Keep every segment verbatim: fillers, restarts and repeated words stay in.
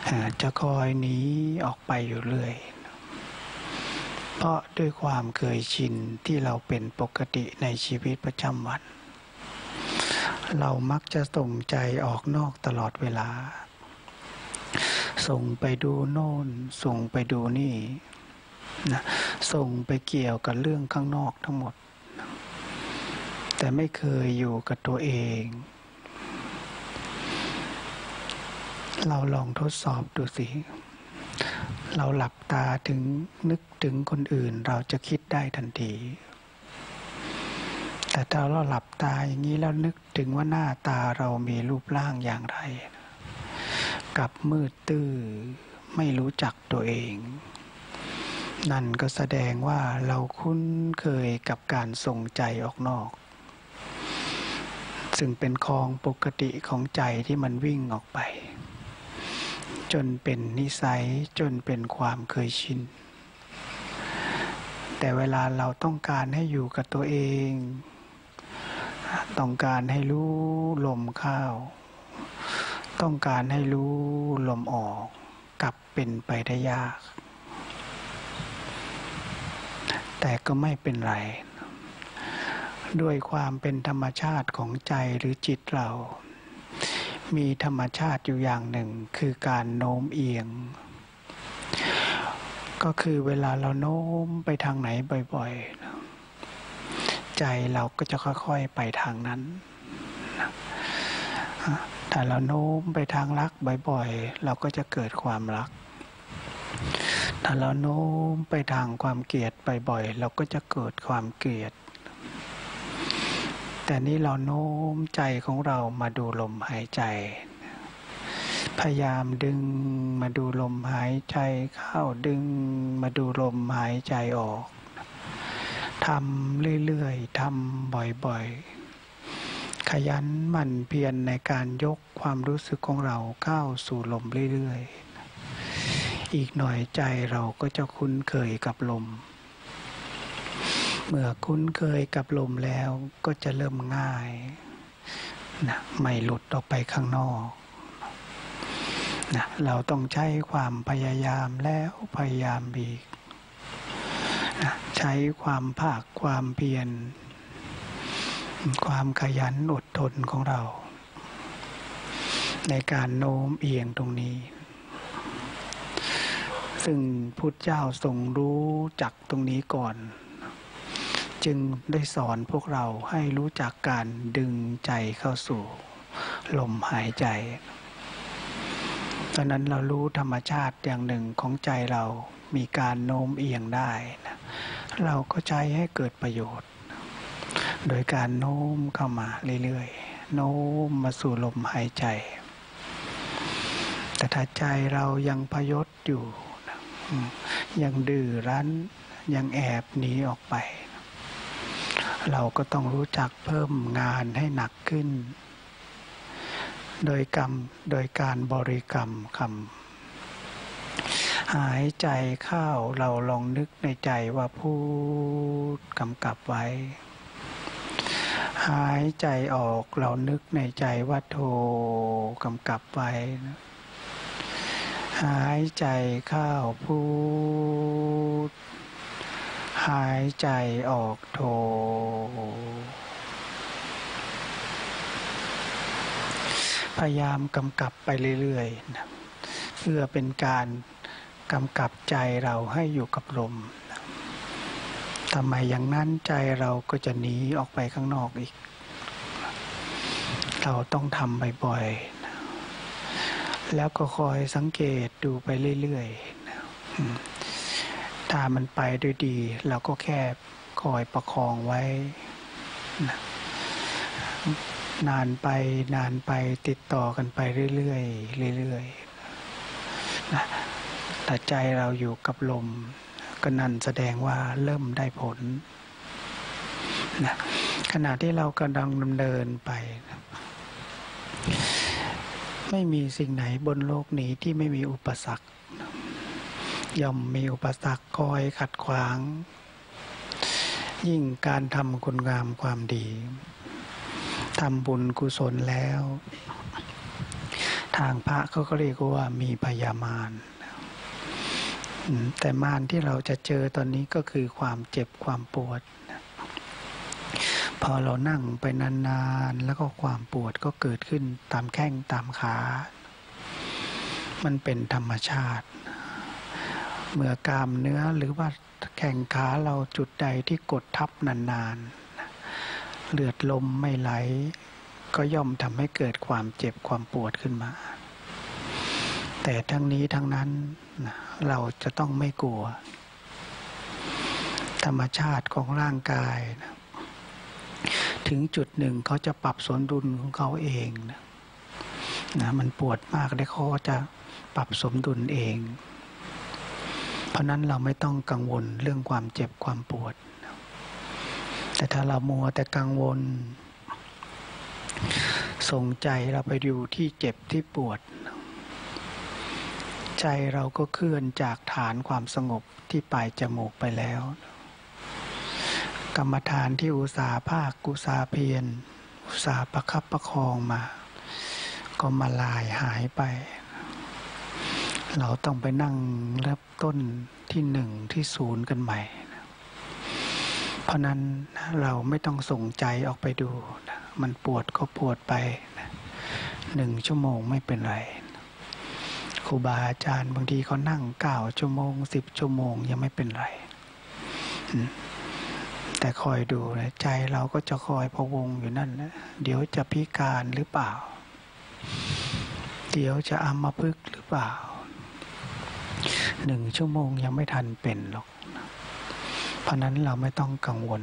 จะคอยหนีออกไปอยู่เรื่อยเพราะด้วยความเคยชินที่เราเป็นปกติในชีวิตประจำวันเรามักจะส่งใจออกนอกตลอดเวลาส่งไปดูโน่นส่งไปดูนี่นะส่งไปเกี่ยวกับเรื่องข้างนอกทั้งหมดแต่ไม่เคยอยู่กับตัวเองเราลองทดสอบดูสิเราหลับตาถึงนึกถึงคนอื่นเราจะคิดได้ทันทีแต่ถ้าเราหลับตาอย่างนี้แล้วนึกถึงว่าหน้าตาเรามีรูปร่างอย่างไรกับมืดตื้อไม่รู้จักตัวเองนั่นก็แสดงว่าเราคุ้นเคยกับการส่งใจออกนอกซึ่งเป็นของปกติของใจที่มันวิ่งออกไปจนเป็นนิสัยจนเป็นความเคยชินแต่เวลาเราต้องการให้อยู่กับตัวเองต้องการให้รู้ลมเข้าต้องการให้รู้ลมออกกลับเป็นไปได้ยากแต่ก็ไม่เป็นไรด้วยความเป็นธรรมชาติของใจหรือจิตเรามีธรรมชาติอยู่อย่างหนึ่งคือการโน้มเอียงก็คือเวลาเราโน้มไปทางไหนบ่อยๆใจเราก็จะค่อยๆไปทางนั้นถ้าเราโน้มไปทางรักบ่อยๆเราก็จะเกิดความรักถ้าเราโน้มไปทางความเกลียดบ่อยๆเราก็จะเกิดความเกลียดแต่นี้เราโน้มใจของเรามาดูลมหายใจพยายามดึงมาดูลมหายใจเข้าดึงมาดูลมหายใจออกทำเรื่อยๆทำบ่อยๆขยันหมั่นเพียรในการยกความรู้สึกของเราเข้าสู่ลมเรื่อยๆอีกหน่อยใจเราก็จะคุ้นเคยกับลมเมื่อคุ้นเคยกับลมแล้วก็จะเริ่มง่ายนะไม่หลุดออกไปข้างนอกนะเราต้องใช้ความพยายามแล้วพยายามอีกนะใช้ความภาคความเพียรความขยันอดทนของเราในการโน้มเอียงตรงนี้ซึ่งพุทธเจ้าทรงรู้จักตรงนี้ก่อนจึงได้สอนพวกเราให้รู้จักการดึงใจเข้าสู่ลมหายใจตอนนั้นเรารู้ธรรมชาติอย่างหนึ่งของใจเรามีการโน้มเอียงได้นะเราก็ใช้ให้เกิดประโยชน์โดยการโน้มเข้ามาเรื่อยๆโน้มมาสู่ลมหายใจแต่ถ้าใจเรายังพยศอยู่ยังดื้อรั้นยังแอบหนีออกไปเราก็ต้องรู้จักเพิ่มงานให้หนักขึ้นโดยกรรมโดยการบริกรรมคำหายใจเข้าเราลองนึกในใจว่าพูดกำกับไว้หายใจออกเรานึกในใจว่าโทกำกับไว้หายใจเข้าพูดหายใจออกโทพยายามกำกับไปเรื่อยๆนะเพื่อเป็นการกำกับใจเราให้อยู่กับลมทำไมอย่างนั้นใจเราก็จะหนีออกไปข้างนอกอีกเราต้องทำบ่อยๆนะแล้วก็คอยสังเกตดูไปเรื่อยๆนะถ้ามันไปด้วยดีเราก็แค่คอยประคองไว้นะนานไปนานไปติดต่อกันไปเรื่อยๆเรื่อยๆนะแต่ใจเราอยู่กับลมก็นั่นแสดงว่าเริ่มได้ผลนะขณะที่เรากำลังดำเนินไปนะไม่มีสิ่งไหนบนโลกนี้ที่ไม่มีอุปสรรคย่อมมีอุปสรรคคอยขัดขวางยิ่งการทำคุณงามความดีทำบุญกุศลแล้วททางพระเขาก็เรียกว่ามีพยามารแต่มารที่เราจะเจอตอนนี้ก็คือความเจ็บความปวดพอเรานั่งไปนานๆแล้วก็ความปวดก็เกิดขึ้นตามแข้งตามขามันเป็นธรรมชาติเมื่อกล้ามเนื้อหรือว่าแข้งขาเราจุดใดที่กดทับนานๆเลือดลมไม่ไหลก็ย่อมทำให้เกิดความเจ็บความปวดขึ้นมาแต่ทั้งนี้ทั้งนั้นเราจะต้องไม่กลัวธรรมชาติของร่างกายนะถึงจุดหนึ่งเขาจะปรับสมดุลของเขาเองนะนะมันปวดมากได้เขาจะปรับสมดุลเองเพราะนั้นเราไม่ต้องกังวลเรื่องความเจ็บความปวดแต่ถ้าเรามัวแต่กังวลส่งใจเราไปดูที่เจ็บที่ปวดใจเราก็เคลื่อนจากฐานความสงบที่ปลายจมูกไปแล้วกรรมฐานที่อุตสาห์ภาคอุตสาห์เพียรอุตสาห์ประคับประคองมาก็มาลายหายไปเราต้องไปนั่งเริ่มต้นที่หนึ่งที่ศูนย์กันใหม่เพราะนั้นเราไม่ต้องส่งใจออกไปดูมันปวดก็ปวดไปหนึ่งชั่วโมงไม่เป็นไรครูบาอาจารย์บางทีเขานั่งเก้าชั่วโมงสิบชั่วโมงยังไม่เป็นไรแต่คอยดูนะใจเราก็จะคอยพะวงอยู่นั่นนะเดี๋ยวจะพิการหรือเปล่าเดี๋ยวจะอัมพฤกษ์หรือเปล่าหนึ่งชั่วโมงยังไม่ทันเป็นหรอกเพราะนั้นเราไม่ต้องกังวล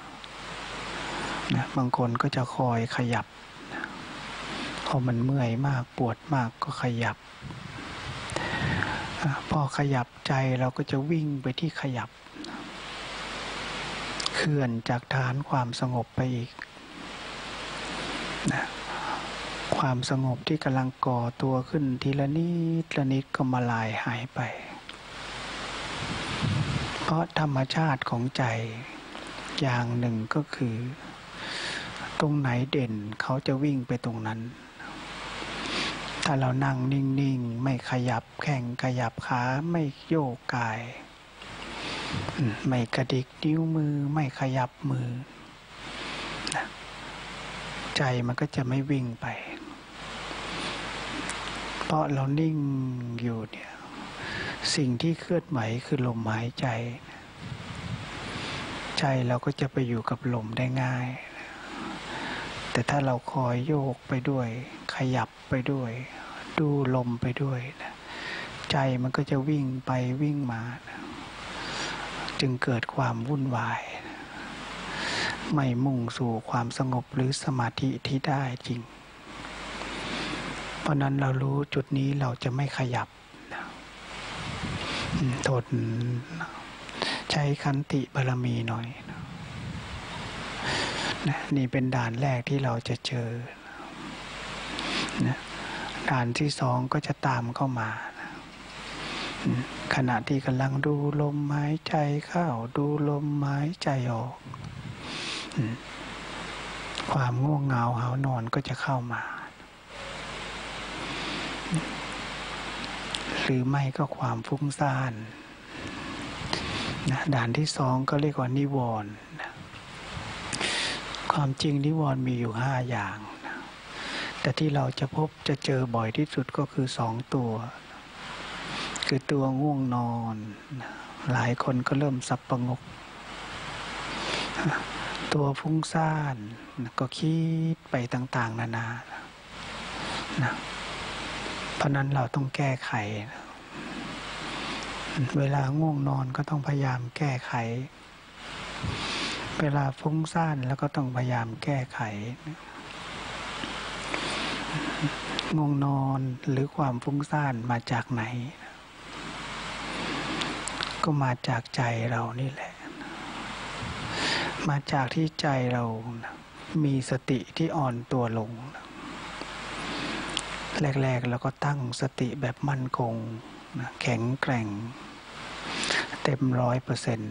นะบางคนก็จะคอยขยับพอมันเมื่อยมากปวดมากก็ขยับพอขยับใจเราก็จะวิ่งไปที่ขยับเคลื่อนจากฐานความสงบไปอีกนะความสงบที่กำลังก่อตัวขึ้นทีละนิดละนิดก็มาลายหายไปเพราะธรรมชาติของใจอย่างหนึ่งก็คือตรงไหนเด่นเขาจะวิ่งไปตรงนั้นถ้าเรานั่งนิ่งๆไม่ขยับแข้งขยับขาไม่โยกกายไม่กระดิกนิ้วมือไม่ขยับมือนะใจมันก็จะไม่วิ่งไปเพราะเรานิ่งอยู่เนี่ยสิ่งที่เคลื่อนไหวคือลมหายใจใจเราก็จะไปอยู่กับลมได้ง่ายแต่ถ้าเราคอยโยกไปด้วยขยับไปด้วยดูลมไปด้วยนะใจมันก็จะวิ่งไปวิ่งมานะจึงเกิดความวุ่นวายไม่มุ่งสู่ความสงบหรือสมาธิที่ได้จริงเพราะนั้นเรารู้จุดนี้เราจะไม่ขยับนะทนใช้ขันติบารมีหน่อยนะนี่เป็นด่านแรกที่เราจะเจอนะด่านที่สองก็จะตามเข้ามานะขณะที่กำลังดูลมหายใจเข้าดูลมหายใจออกความง่วงเหงาหาวนอนก็จะเข้ามาหรือไม่ก็ความฟุ้งซ่านนะด่านที่สองก็เรียกว่านิวรณ์นะความจริงนิวรณ์มีอยู่ห้าอย่างนะแต่ที่เราจะพบจะเจอบ่อยที่สุดก็คือสองตัวคือตัวง่วงนอนนะหลายคนก็เริ่มสับประงกตัวฟุ้งซ่านนะก็คิดไปต่างๆนานานะเพราะนั้นเราต้องแก้ไขนะเวลาง่วงนอนก็ต้องพยายามแก้ไขเวลาฟุ้งซ่านแล้วก็ต้องพยายามแก้ไขง่วงนอนหรือความฟุ้งซ่านมาจากไหนก็มาจากใจเรานี่แหละมาจากที่ใจเรามีสติที่อ่อนตัวลงแรกๆเราก็ตั้งสติแบบมั่นคงแข็งแกร่งเต็มร้อยเปอร์เซ็นต์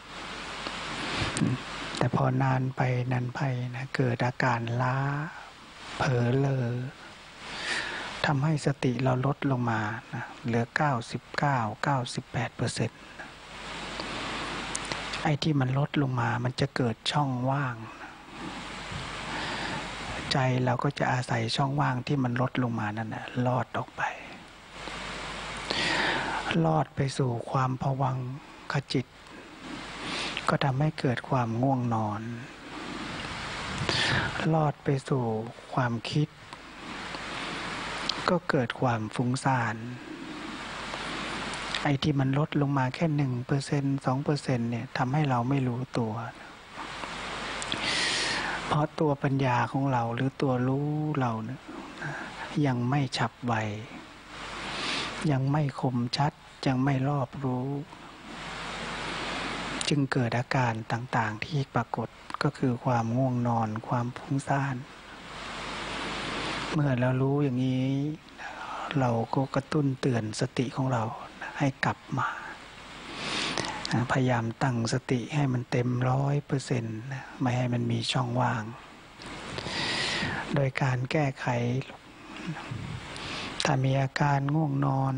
แต่พอนานไปนานไปนะเกิดอาการล้าเผลอเลอทำให้สติเราลดลงมานะเหลือเก้าสิบเก้า เก้าสิบแปดเปอร์เซ็นต์ไอ้ที่มันลดลงมามันจะเกิดช่องว่างใจเราก็จะอาศัยช่องว่างที่มันลดลงมานั่นนะลอดออกไปลอดไปสู่ความภวังคจิตก็ทำให้เกิดความง่วงนอนลอดไปสู่ความคิดก็เกิดความฟุ้งซ่านไอ้ที่มันลดลงมาแค่หนึ่งเปอร์เซ็นต์สองเปอร์เซ็นต์เนี่ยทำให้เราไม่รู้ตัวเพราะตัวปัญญาของเราหรือตัวรู้เราเนี่ยยังไม่ฉับไวยังไม่คมชัดยังไม่รอบรู้จึงเกิดอาการต่างๆที่ปรากฏก็คือความง่วงนอนความฟุ้งซ่านเมื่อเรารู้อย่างนี้เราก็กระตุ้นเตือนสติของเราให้กลับมาพยายามตั้งสติให้มันเต็มร้อยเปอร์เซ็นต์ไม่ให้มันมีช่องว่างโดยการแก้ไขถ้ามีอาการง่วงนอน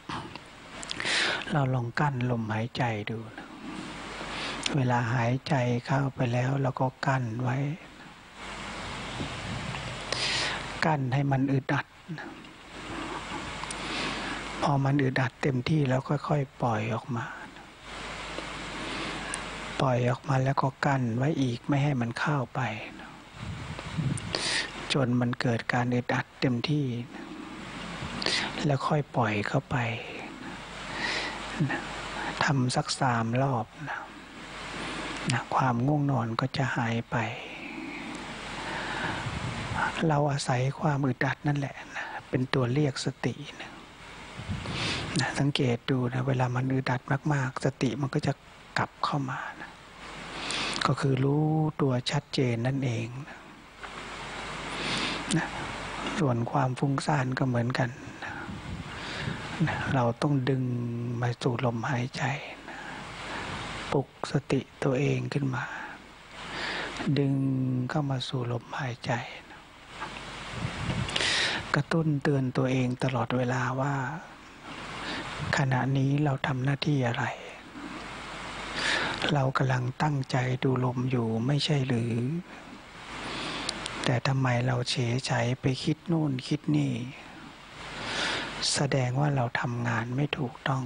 เราลองกั้นลมหายใจดูเวลาหายใจเข้าไปแล้วเราก็กั้นไว้กั้นให้มันอึดอัดพอมันอึดอัดเต็มที่แล้วค่อยๆปล่อยออกมาปล่อยออกมาแล้วก็กั้นไว้อีกไม่ให้มันเข้าไปจนมันเกิดการอึดอัดเต็มที่แล้วค่อยปล่อยเข้าไปทำสักสามรอบนะนะความง่วงนอนก็จะหายไปเราอาศัยความอึดอัดนั่นแหละนะเป็นตัวเรียกสตินะนะสังเกตดูนะเวลามันอึดอัดมากๆสติมันก็จะกลับเข้ามานะก็คือรู้ตัวชัดเจนนั่นเองนะนะส่วนความฟุ้งซ่านก็เหมือนกันนะนะเราต้องดึงมาสู่ลมหายใจนะปลุกสติตัวเองขึ้นมาดึงเข้ามาสู่ลมหายใจนะกระตุ้นเตือนตัวเองตลอดเวลาว่าขณะนี้เราทำหน้าที่อะไรเรากำลังตั้งใจดูลมอยู่ไม่ใช่หรือแต่ทำไมเราเฉยเฉยไปคิดนู่นคิดนี่แสดงว่าเราทำงานไม่ถูกต้อง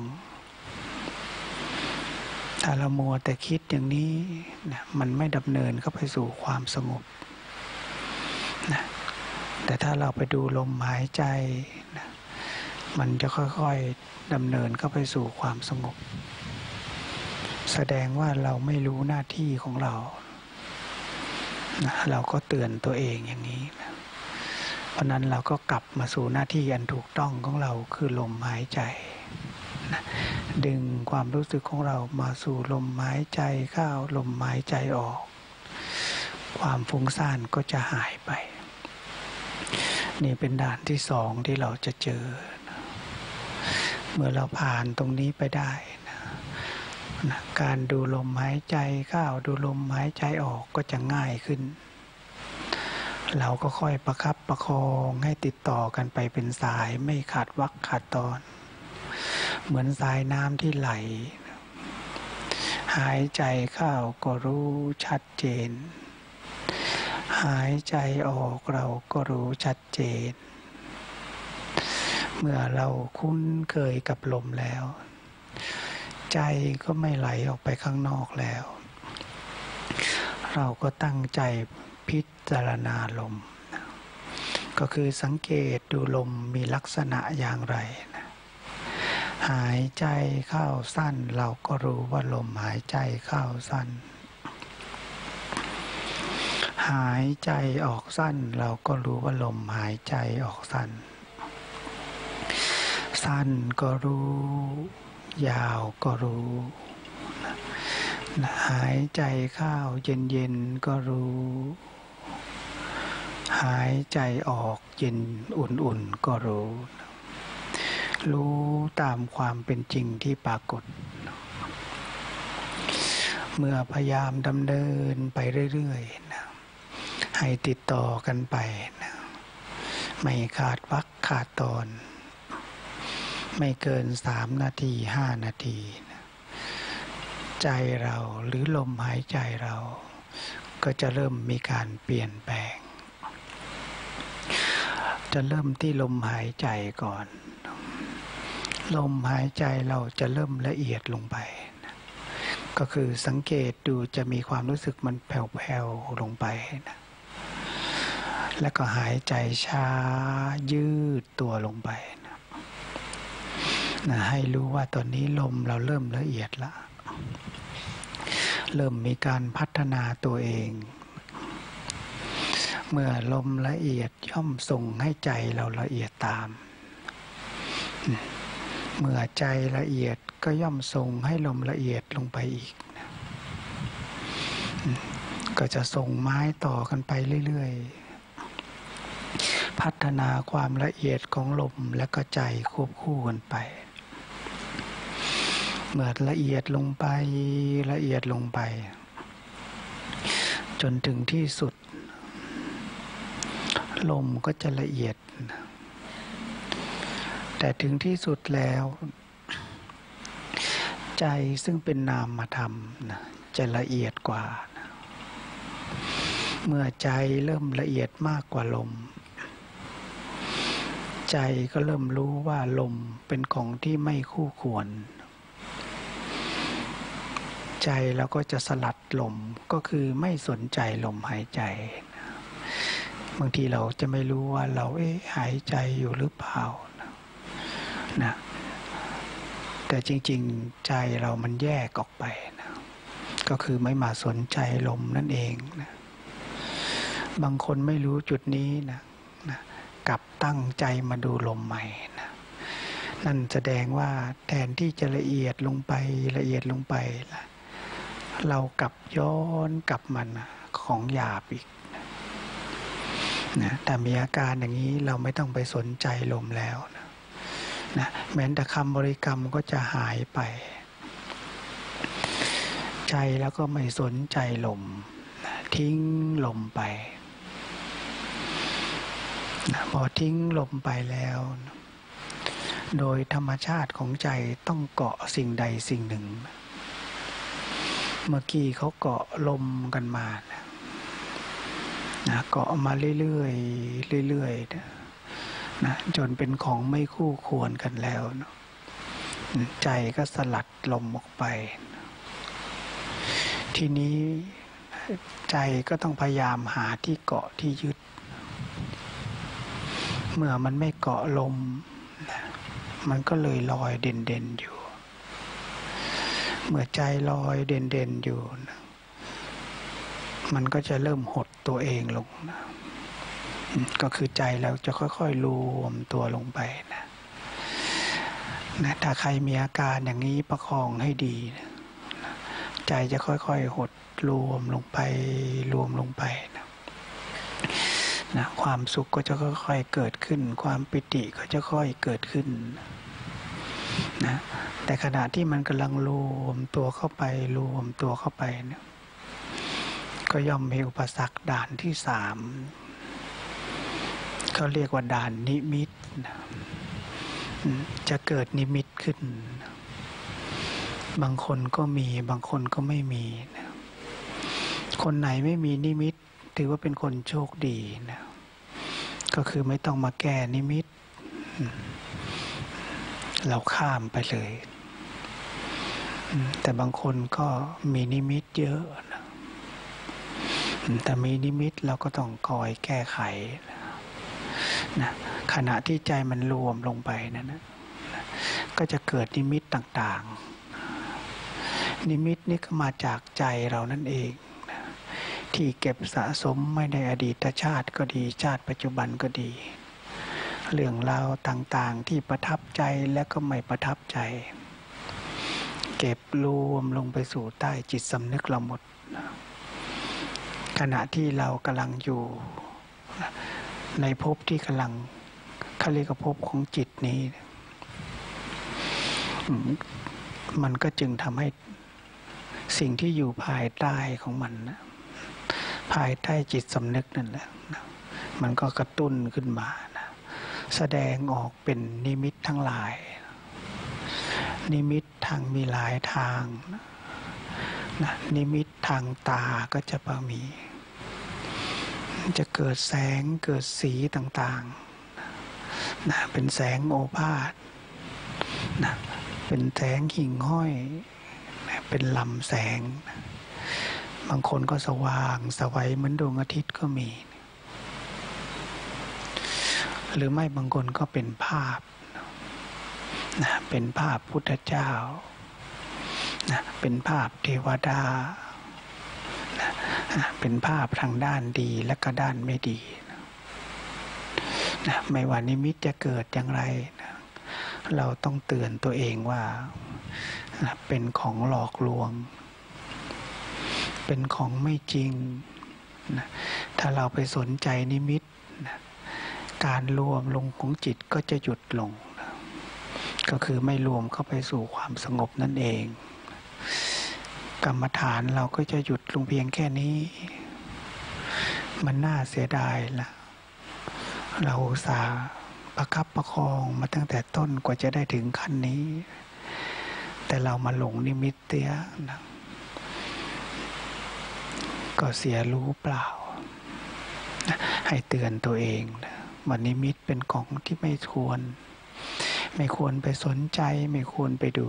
ถ้าเรามัวแต่คิดอย่างนี้นะมันไม่ดำเนินเข้าไปสู่ความสงบนะแต่ถ้าเราไปดูลมหายใจนะมันจะค่อยๆดำเนินเข้าไปสู่ความสงบแสดงว่าเราไม่รู้หน้าที่ของเรานะเราก็เตือนตัวเองอย่างนี้นะเพราะนั้นเราก็กลับมาสู่หน้าที่อันถูกต้องของเราคือลมหายใจนะดึงความรู้สึกของเรามาสู่ลมหายใจเข้าลมหายใจออกความฟุ้งซ่านก็จะหายไปนี่เป็นด่านที่สองที่เราจะเจอนะเมื่อเราผ่านตรงนี้ไปได้นะนะการดูลมหายใจเข้าดูลมหายใจออกก็จะง่ายขึ้นเราก็ค่อยประคับประคองให้ติดต่อกันไปเป็นสายไม่ขาดวรรคขาดตอนเหมือนสายน้ำที่ไหลหายใจเข้าก็รู้ชัดเจนหายใจออกเราก็รู้ชัดเจนเมื่อเราคุ้นเคยกับลมแล้วใจก็ไม่ไหลออกไปข้างนอกแล้วเราก็ตั้งใจพิจารณาลมก็คือสังเกตดูลมมีลักษณะอย่างไรนะหายใจเข้าสั้นเราก็รู้ว่าลมหายใจเข้าสั้นหายใจออกสั้นเราก็รู้ว่าลมหายใจออกสั้นสั้นก็รู้ยาวก็รู้หายใจเข้าเย็นๆก็รู้หายใจออกเย็นอุ่นๆก็รู้รู้ตามความเป็นจริงที่ปรากฏเมื่อพยายามดำเนินไปเรื่อยๆนะให้ติดต่อกันไปนะไม่ขาดวรรคขาดตอนไม่เกินสามนาทีห้านาทีใจเราหรือลมหายใจเราก็จะเริ่มมีการเปลี่ยนแปลงจะเริ่มที่ลมหายใจก่อนลมหายใจเราจะเริ่มละเอียดลงไปก็คือสังเกตดูจะมีความรู้สึกมันแผ่วๆลงไปนะแล้วก็หายใจช้ายืดตัวลงไปนะนะให้รู้ว่าตอนนี้ลมเราเริ่มละเอียดละเริ่มมีการพัฒนาตัวเองเมื่อลมละเอียดย่อมส่งให้ใจเราละเอียดตามเมื่อใจละเอียดก็ย่อมส่งให้ลมละเอียดลงไปอีกก็จะส่งไม้ต่อกันไปเรื่อยๆพัฒนาความละเอียดของลมและก็ใจควบคู่กันไปเมื่อละเอียดลงไปละเอียดลงไปจนถึงที่สุดลมก็จะละเอียดแต่ถึงที่สุดแล้วใจซึ่งเป็นนามธรรมนะจะละเอียดกว่านะเมื่อใจเริ่มละเอียดมากกว่าลมใจก็เริ่มรู้ว่าลมเป็นของที่ไม่คู่ควรใจเราก็จะสลัดลมก็คือไม่สนใจลมหายใจบางทีเราจะไม่รู้ว่าเราเอ๊ะหายใจอยู่หรือเปล่านะนะแต่จริงๆใจเรามันแยกออกไปนะก็คือไม่มาสนใจลมนั่นเองนะบางคนไม่รู้จุดนี้นะนะกลับตั้งใจมาดูลมใหม่นะนั่นแสดงว่าแทนที่จะละเอียดลงไปละเอียดลงไปละเรากลับย้อนกลับมันของหยาบอีกนะแต่มีอาการอย่างนี้เราไม่ต้องไปสนใจลมแล้วนะนะแม้แต่คำบริกรรมก็จะหายไปใจแล้วก็ไม่สนใจลมนะทิ้งลมไปนะพอทิ้งลมไปแล้วนะโดยธรรมชาติของใจต้องเกาะสิ่งใดสิ่งหนึ่งเมื่อกี้เขาเกาะลมกันมานะนะเกาะมาเรื่อยๆเรื่อยๆนะนะจนเป็นของไม่คู่ควรกันแล้วนะใจก็สลัดลมออกไปทีนี้ใจก็ต้องพยายามหาที่เกาะที่ยึดเมื่อมันไม่เกาะลมนะมันก็เลยลอยเด่นๆอยู่เมื่อใจลอยเด่นๆอยู่นะมันก็จะเริ่มหดตัวเองลงนะก็คือใจเราจะค่อยๆรวมตัวลงไปนะนะถ้าใครมีอาการอย่างนี้ประคองให้ดีนะใจจะค่อยๆหดรวมลงไปรวมลงไปนะนะความสุขก็จะค่อยๆเกิดขึ้นความปิติก็จะค่อยเกิดขึ้นนะแต่ขณะที่มันกำลังรวมตัวเข้าไปรวมตัวเข้าไปนะก็ย่อมมีอุปสรรคด่านที่สามเขาเรียกว่าด่านนิมิตนะจะเกิดนิมิตขึ้นบางคนก็มีบางคนก็ไม่มีนะคนไหนไม่มีนิมิตถือว่าเป็นคนโชคดีนะก็คือไม่ต้องมาแก้นิมิตเราข้ามไปเลยแต่บางคนก็มีนิมิตเยอะนะแต่มีนิมิตเราก็ต้องคอยแก้ไขนะขณะที่ใจมันรวมลงไปนั่นนะก็จะเกิดนิมิตต่างๆนิมิตนี่ก็มาจากใจเรานั่นเองนะที่เก็บสะสมไม่ในอดีตชาติก็ดีชาติปัจจุบันก็ดีเรื่องราวต่างๆที่ประทับใจและก็ไม่ประทับใจเก็บรวมลงไปสู่ใต้จิตสำนึกเราหมดนะขณะที่เรากำลังอยู่ในภพที่กำลังเขาเรียกว่าภพของจิตนี้มันก็จึงทำให้สิ่งที่อยู่ภายใต้ของมันนะภายใต้จิตสำนึกนั่นแหละนะมันก็กระตุ้นขึ้นมานะแสดงออกเป็นนิมิตทั้งหลายนิมิตทางมีหลายทางนะนิมิตทางตาก็จะมีจะเกิดแสงเกิดสีต่างๆนะเป็นแสงโอภาสนะเป็นแสงหิ่งห้อยนะเป็นลำแสงบางคนก็สว่างสวัยเหมือนดวงอาทิตย์ก็มีหรือไม่บางคนก็เป็นภาพนะเป็นภาพพุทธเจ้านะเป็นภาพเทวดานะเป็นภาพทางด้านดีและก็ด้านไม่ดีนะไม่ว่านิมิตจะเกิดอย่างไรนะเราต้องเตือนตัวเองว่านะเป็นของหลอกลวงเป็นของไม่จริงนะถ้าเราไปสนใจนิมิตนะการรวมลงของจิตก็จะหยุดลงนะก็คือไม่รวมเข้าไปสู่ความสงบนั่นเองกรรมฐานเราก็จะหยุดลงเพียงแค่นี้มันน่าเสียดายละเราอุตส่าห์ประคับประคองมาตั้งแต่ต้นกว่าจะได้ถึงขั้นนี้แต่เรามาหลงนิมิตเตี้ยนะก็เสียรู้เปล่านะให้เตือนตัวเองนะว่านิมิตเป็นของที่ไม่ควรไม่ควรไปสนใจไม่ควรไปดู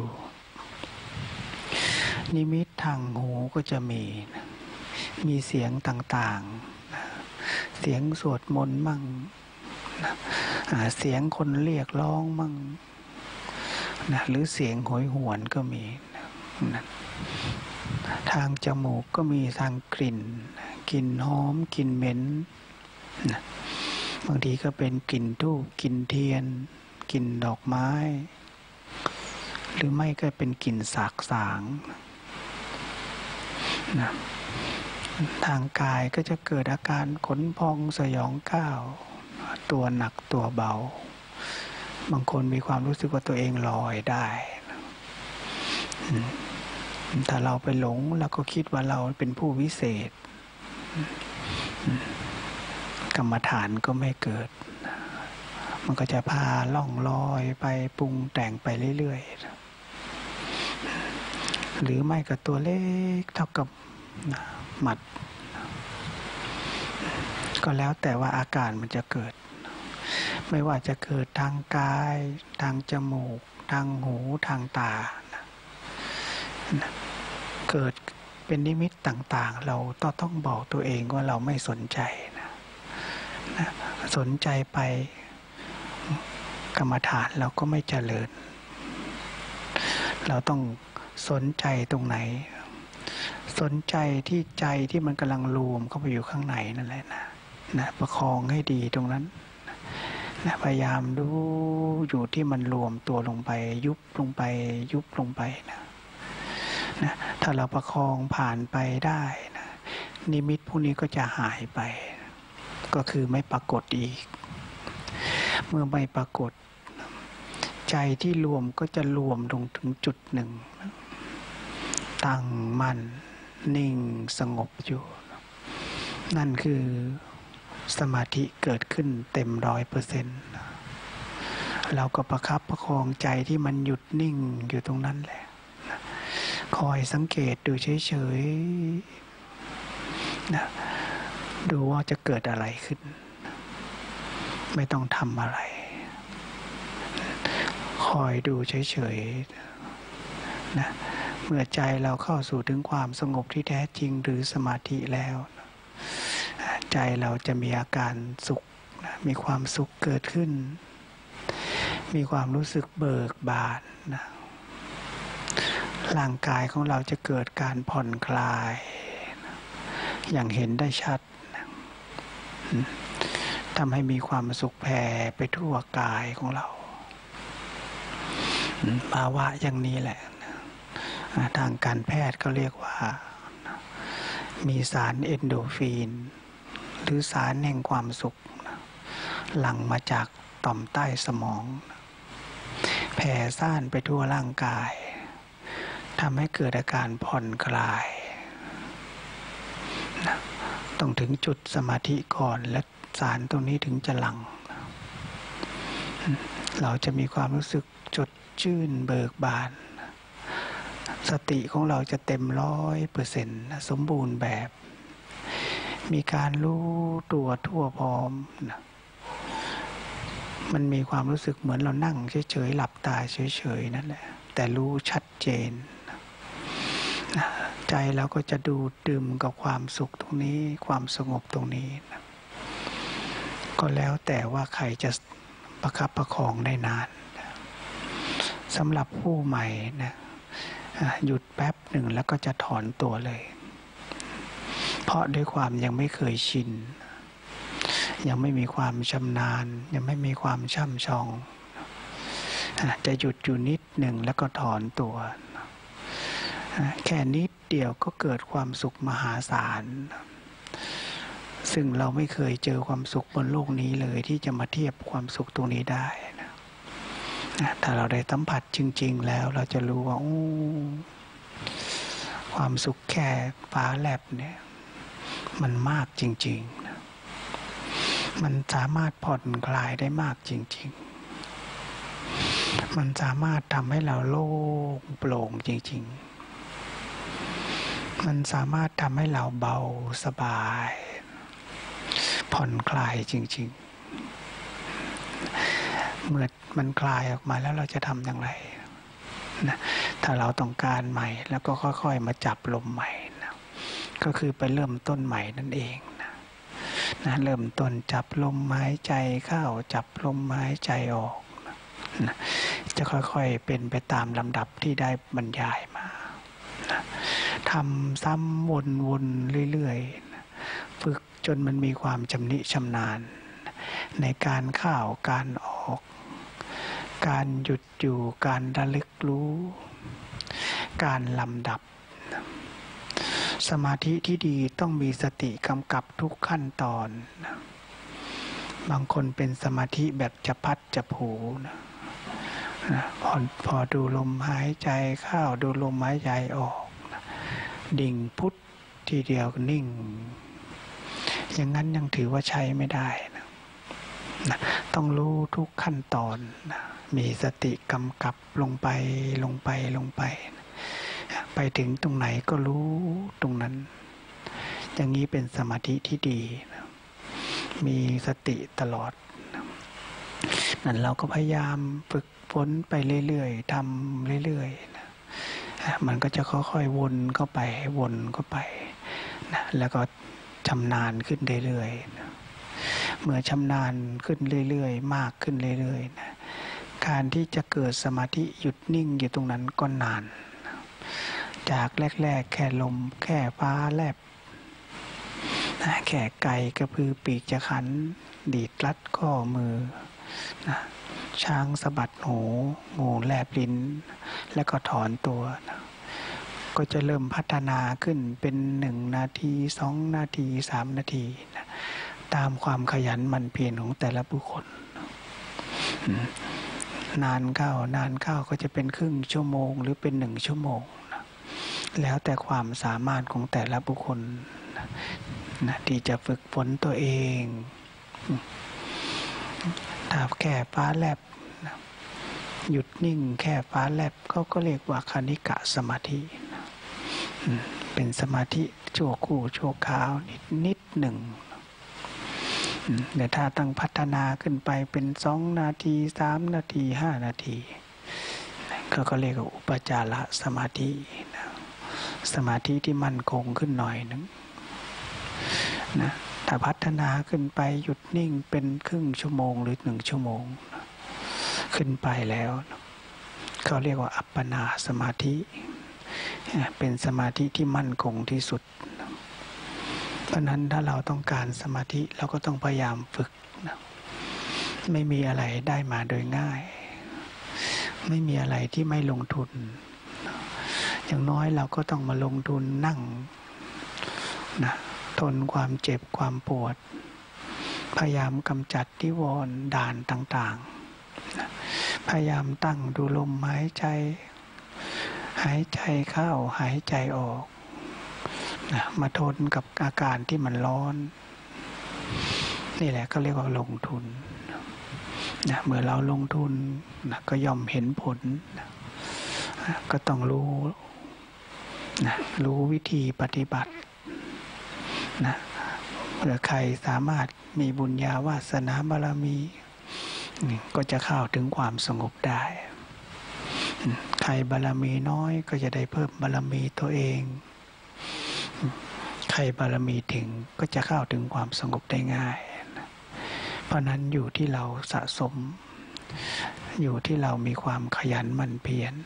นิมิตทางหูก็จะมีนะมีเสียงต่างๆนะเสียงสวดมนต์มั่งนะเสียงคนเรียกร้องมั่งนะหรือเสียงโหยหวนก็มีนะทางจมูกก็มีทางกลิ่นกลิ่นหอมกลิ่นเหม็นนะบางทีก็เป็นกลิ่นธูปกลิ่นเทียนกลิ่นดอกไม้หรือไม่ก็เป็นกลิ่นสากสางนะทางกายก็จะเกิดอาการขนพองสยองก้าวตัวหนักตัวเบาบางคนมีความรู้สึกว่าตัวเองลอยได้ถ้าเราไปหลงเราก็คิดว่าเราเป็นผู้วิเศษกรรมฐานก็ไม่เกิดมันก็จะพาล่องลอยไปปรุงแต่งไปเรื่อยๆหรือไม่ก็ตัวเล็กเท่ากับหมัดก็แล้วแต่ว่าอาการมันจะเกิดไม่ว่าจะเกิดทางกายทางจมูกทางหูทางตาเกิดเป็นนิมิตต่างๆเราต้องต้องบอกตัวเองว่าเราไม่สนใจนะนะสนใจไปกรรมฐานเราก็ไม่เจริญเราต้องสนใจตรงไหนสนใจที่ใจที่มันกำลังรวมเข้าไปอยู่ข้างในนั่นแหละนะนะประคองให้ดีตรงนั้นนะพยายามดูอยู่ที่มันรวมตัวลงไปยุบลงไปยุบลงไปนะนะถ้าเราประคองผ่านไปได้นะนิมิตพวกนี้ก็จะหายไปก็คือไม่ปรากฏอีกเมื่อไม่ปรากฏใจที่รวมก็จะรวมลงถึงจุดหนึ่งตั้งมั่นนิ่งสงบอยู่นั่นคือสมาธิเกิดขึ้นเต็มร้อยเปอร์เซ็นต์เราก็ประคับประคองใจที่มันหยุดนิ่งอยู่ตรงนั้นแหละคอยสังเกตดูเฉยๆนะดูว่าจะเกิดอะไรขึ้นไม่ต้องทำอะไรคอยดูเฉยๆนะเมื่อใจเราเข้าสู่ถึงความสงบที่แท้จริงหรือสมาธิแล้วใจเราจะมีอาการสุขมีความสุขเกิดขึ้นมีความรู้สึกเบิกบานนะร่างกายของเราจะเกิดการผ่อนคลายอย่างเห็นได้ชัดทำให้มีความสุขแผ่ไปทั่วกายของเราภาวะอย่างนี้แหละทางการแพทย์ก็เรียกว่ามีสารเอนโดรฟินหรือสารแห่งความสุขหลั่งมาจากต่อมใต้สมองแผ่ซ่านไปทั่วร่างกายทำให้เกิดอาการผ่อนคลายต้องถึงจุดสมาธิก่อนและสารตรงนี้ถึงจะหลั่งเราจะมีความรู้สึกจดชื่นเบิกบานสติของเราจะเต็มร้อยเปอร์เซ็นต์สมบูรณ์แบบมีการรู้ตัวทั่วพร้อมนะมันมีความรู้สึกเหมือนเรานั่งเฉยๆหลับตาเฉยๆนั่นแหละแต่รู้ชัดเจนนะใจเราก็จะดูดดื่มกับความสุขตรงนี้ความสงบตรงนี้นะก็แล้วแต่ว่าใครจะประคับประคองได้นานนะสำหรับผู้ใหม่นะหยุดแป๊บหนึ่งแล้วก็จะถอนตัวเลยเพราะด้วยความยังไม่เคยชินยังไม่มีความชำนาญยังไม่มีความช่ำชองจะหยุดอยู่นิดหนึ่งแล้วก็ถอนตัวแค่นิดเดียวก็เกิดความสุขมหาศาลซึ่งเราไม่เคยเจอความสุขบนโลกนี้เลยที่จะมาเทียบความสุขตรงนี้ได้นะถ้าเราได้สัมผัสจริงๆแล้วเราจะรู้ว่าโอ้ความสุขแค่ฟ้าแลบเนี่ยมันมากจริงๆนะมันสามารถผ่อนคลายได้มากจริงๆมันสามารถทำให้เราโล่งโปร่งจริงๆมันสามารถทำให้เราเบาสบายผ่อนคลายจริงๆเมื่อมันคลายออกมาแล้วเราจะทำอย่างไรนะถ้าเราต้องการใหม่แล้วก็ค่อยๆมาจับลมใหม่นะก็คือไปเริ่มต้นใหม่นั่นเองนะนะเริ่มต้นจับลมหายใจเข้าจับลมหายใจออกนะจะค่อยๆเป็นไปตามลำดับที่ได้บรรยายมานะทำซ้ำวนๆเรื่อยๆนะฝึกจนมันมีความชำนิชำนาญในการเข้าการออกการหยุดอยู่การระลึกรู้การลำดับสมาธิที่ดีต้องมีสติกำกับทุกขั้นตอนบางคนเป็นสมาธิแบบจะพัดจะผูนะพอพอดูลมหายใจเข้าดูลมหายใจออกดิ่งพุทธทีเดียวนิ่งอย่างนั้นยังถือว่าใช้ไม่ได้นะนะต้องรู้ทุกขั้นตอนนะมีสติกำกับลงไปลงไปลงไปนะไปถึงตรงไหนก็รู้ตรงนั้นอย่างนี้เป็นสมาธิที่ดีนะมีสติตลอดนะนั่นเราก็พยายามฝึกฝนไปเรื่อยๆทำเรื่อยๆนะมันก็จะค่อยๆวนเข้าไปวนเข้าไปนะแล้วก็ชำนาญขึ้นเรื่อยๆนะเมื่อชำนาญขึ้นเรื่อยๆมากขึ้นเรื่อยๆนะการที่จะเกิดสมาธิหยุดนิ่งอยู่ตรงนั้นก็นานนะจากแรกๆแค่ลมแค่ฟ้าแลบนะแค่ไก่กระพือปีกจะขันดีดรัดข้อมือนะช้างสะบัดหูงูแลบลิ้นแล้วก็ถอนตัวนะก็จะเริ่มพัฒนาขึ้นเป็นหนึ่งนาทีสองนาทีสามนาทีนะตามความขยันหมั่นเพียรของแต่ละบุคคลนานเข้านานเข้าก็จะเป็นครึ่งชั่วโมงหรือเป็นหนึ่งชั่วโมงนะแล้วแต่ความสามารถของแต่ละบุคคลนะที่จะฝึกฝนตัวเองถ้าแค่ฟ้าแลบนะหยุดนิ่งแค่ฟ้าแลบเขาก็เรียกว่าคณิกะสมาธินะเป็นสมาธิชั่วคู่ชั่วคราวนิดนิดหนึ่งแต่ถ้าตั้งพัฒนาขึ้นไปเป็นสองนาทีสามนาทีห้านาทีก็ก็เรียกว่าอุปจารสมาธินะสมาธิที่มั่นคงขึ้นหน่อยหนึ่งนะถ้าพัฒนาขึ้นไปหยุดนิ่งเป็นครึ่งชั่วโมงหรือหนึ่งชั่วโมงนะขึ้นไปแล้วเขาเรียกว่าอัปปนาสมาธิเป็นสมาธิที่มั่นคงที่สุดเพราะนั้นถ้าเราต้องการสมาธิเราก็ต้องพยายามฝึกนะไม่มีอะไรได้มาโดยง่ายไม่มีอะไรที่ไม่ลงทุนอย่างน้อยเราก็ต้องมาลงทุนนั่งนะทนความเจ็บความปวดพยายามกำจัดนิวรณ์ด่านต่างๆนะพยายามตั้งดูลมหายใจหายใจเข้าหายใจออกนะมาทนกับอาการที่มันร้อนนี่แหละก็เรียกว่าลงทุนนะเมื่อเราลงทุนนะก็ย่อมเห็นผลนะก็ต้องรู้นะรู้วิธีปฏิบัตินะเผื่อใครสามารถมีบุญญาวาสนาบารมีก็จะเข้าถึงความสงบได้ใครบารมีน้อยก็จะได้เพิ่มบารมีตัวเองใครบารมีถึงก็จะเข้าถึงความสงบได้ง่ายเพราะนั้นอยู่ที่เราสะสมอยู่ที่เรามีความขยันหมั่นเพียร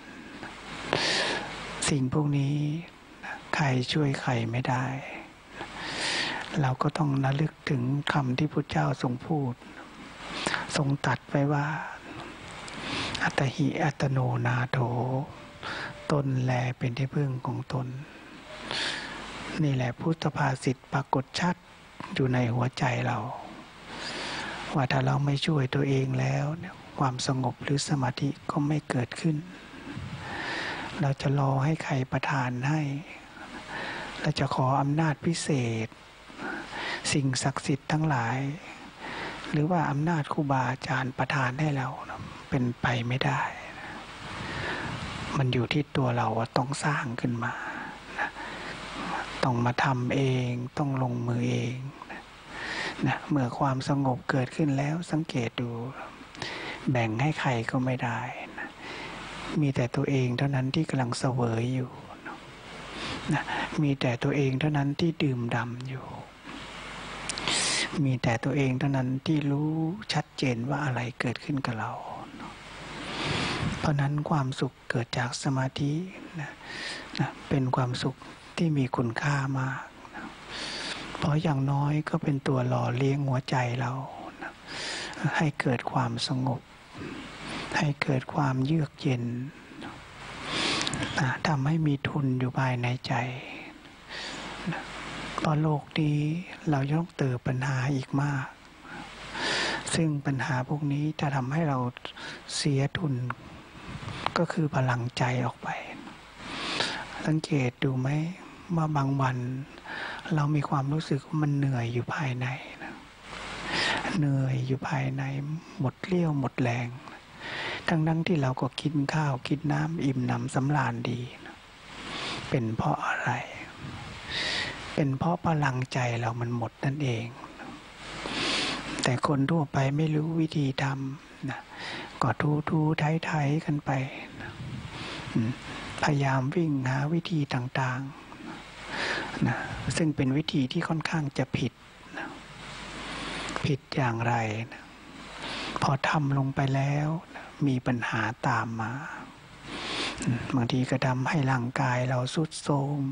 สิ่งพวกนี้ใครช่วยใครไม่ได้เราก็ต้องระลึกถึงคำที่พุทธเจ้าทรงพูดทรงตรัสไว้ว่าอัตหิอัตโนนาโถตนแลเป็นที่พึ่งของตนนี่แหละพุทธภาษิตปรากฏชัดอยู่ในหัวใจเราว่าถ้าเราไม่ช่วยตัวเองแล้วความสงบหรือสมาธิก็ไม่เกิดขึ้นเราจะรอให้ใครประทานให้เราจะขออำนาจพิเศษสิ่งศักดิ์สิทธิ์ทั้งหลายหรือว่าอำนาจครูบาอาจารย์ประทานให้เราเป็นไปไม่ได้มันอยู่ที่ตัวเราต้องสร้างขึ้นมาต้องมาทำเองต้องลงมือเองนะเมื่อความสงบเกิดขึ้นแล้วสังเกตดูแบ่งให้ใครก็ไม่ได้นะมีแต่ตัวเองเท่านั้นที่กำลังเสวยอยู่นะมีแต่ตัวเองเท่านั้นที่ดื่มด่ำอยู่มีแต่ตัวเองเท่านั้นที่รู้ชัดเจนว่าอะไรเกิดขึ้นกับเราเพราะนั้นความสุขเกิดจากสมาธินะนะเป็นความสุขที่มีคุณค่ามากนะเพราะอย่างน้อยก็เป็นตัวหล่อเลี้ยงหัวใจเรานะให้เกิดความสงบให้เกิดความเยือกเย็นนะทำให้มีทุนอยู่ภายในใจนะเพราะโลกนี้เราต้องเจอปัญหาอีกมากซึ่งปัญหาพวกนี้จะทำให้เราเสียทุนก็คือพลังใจออกไปสังเกตดูไหมว่าบางวันเรามีความรู้สึกว่ามันเหนื่อยอยู่ภายในนะเหนื่อยอยู่ภายในหมดเรี่ยวหมดแรงทั้งนั้นที่เราก็กินข้าวกินน้ำอิ่มหนำสำราญดีนะเป็นเพราะอะไรเป็นเพราะพลังใจเรามันหมดนั่นเองแต่คนทั่วไปไม่รู้วิธีทำนะก็ทูทูไถไถกันไปนะพยายามวิ่งหาวิธีต่างๆนะซึ่งเป็นวิธีที่ค่อนข้างจะผิดนะผิดอย่างไรนะพอทำลงไปแล้วนะมีปัญหาตามมาบางทีก็ทำให้ร่างกายเราทรุดโทรม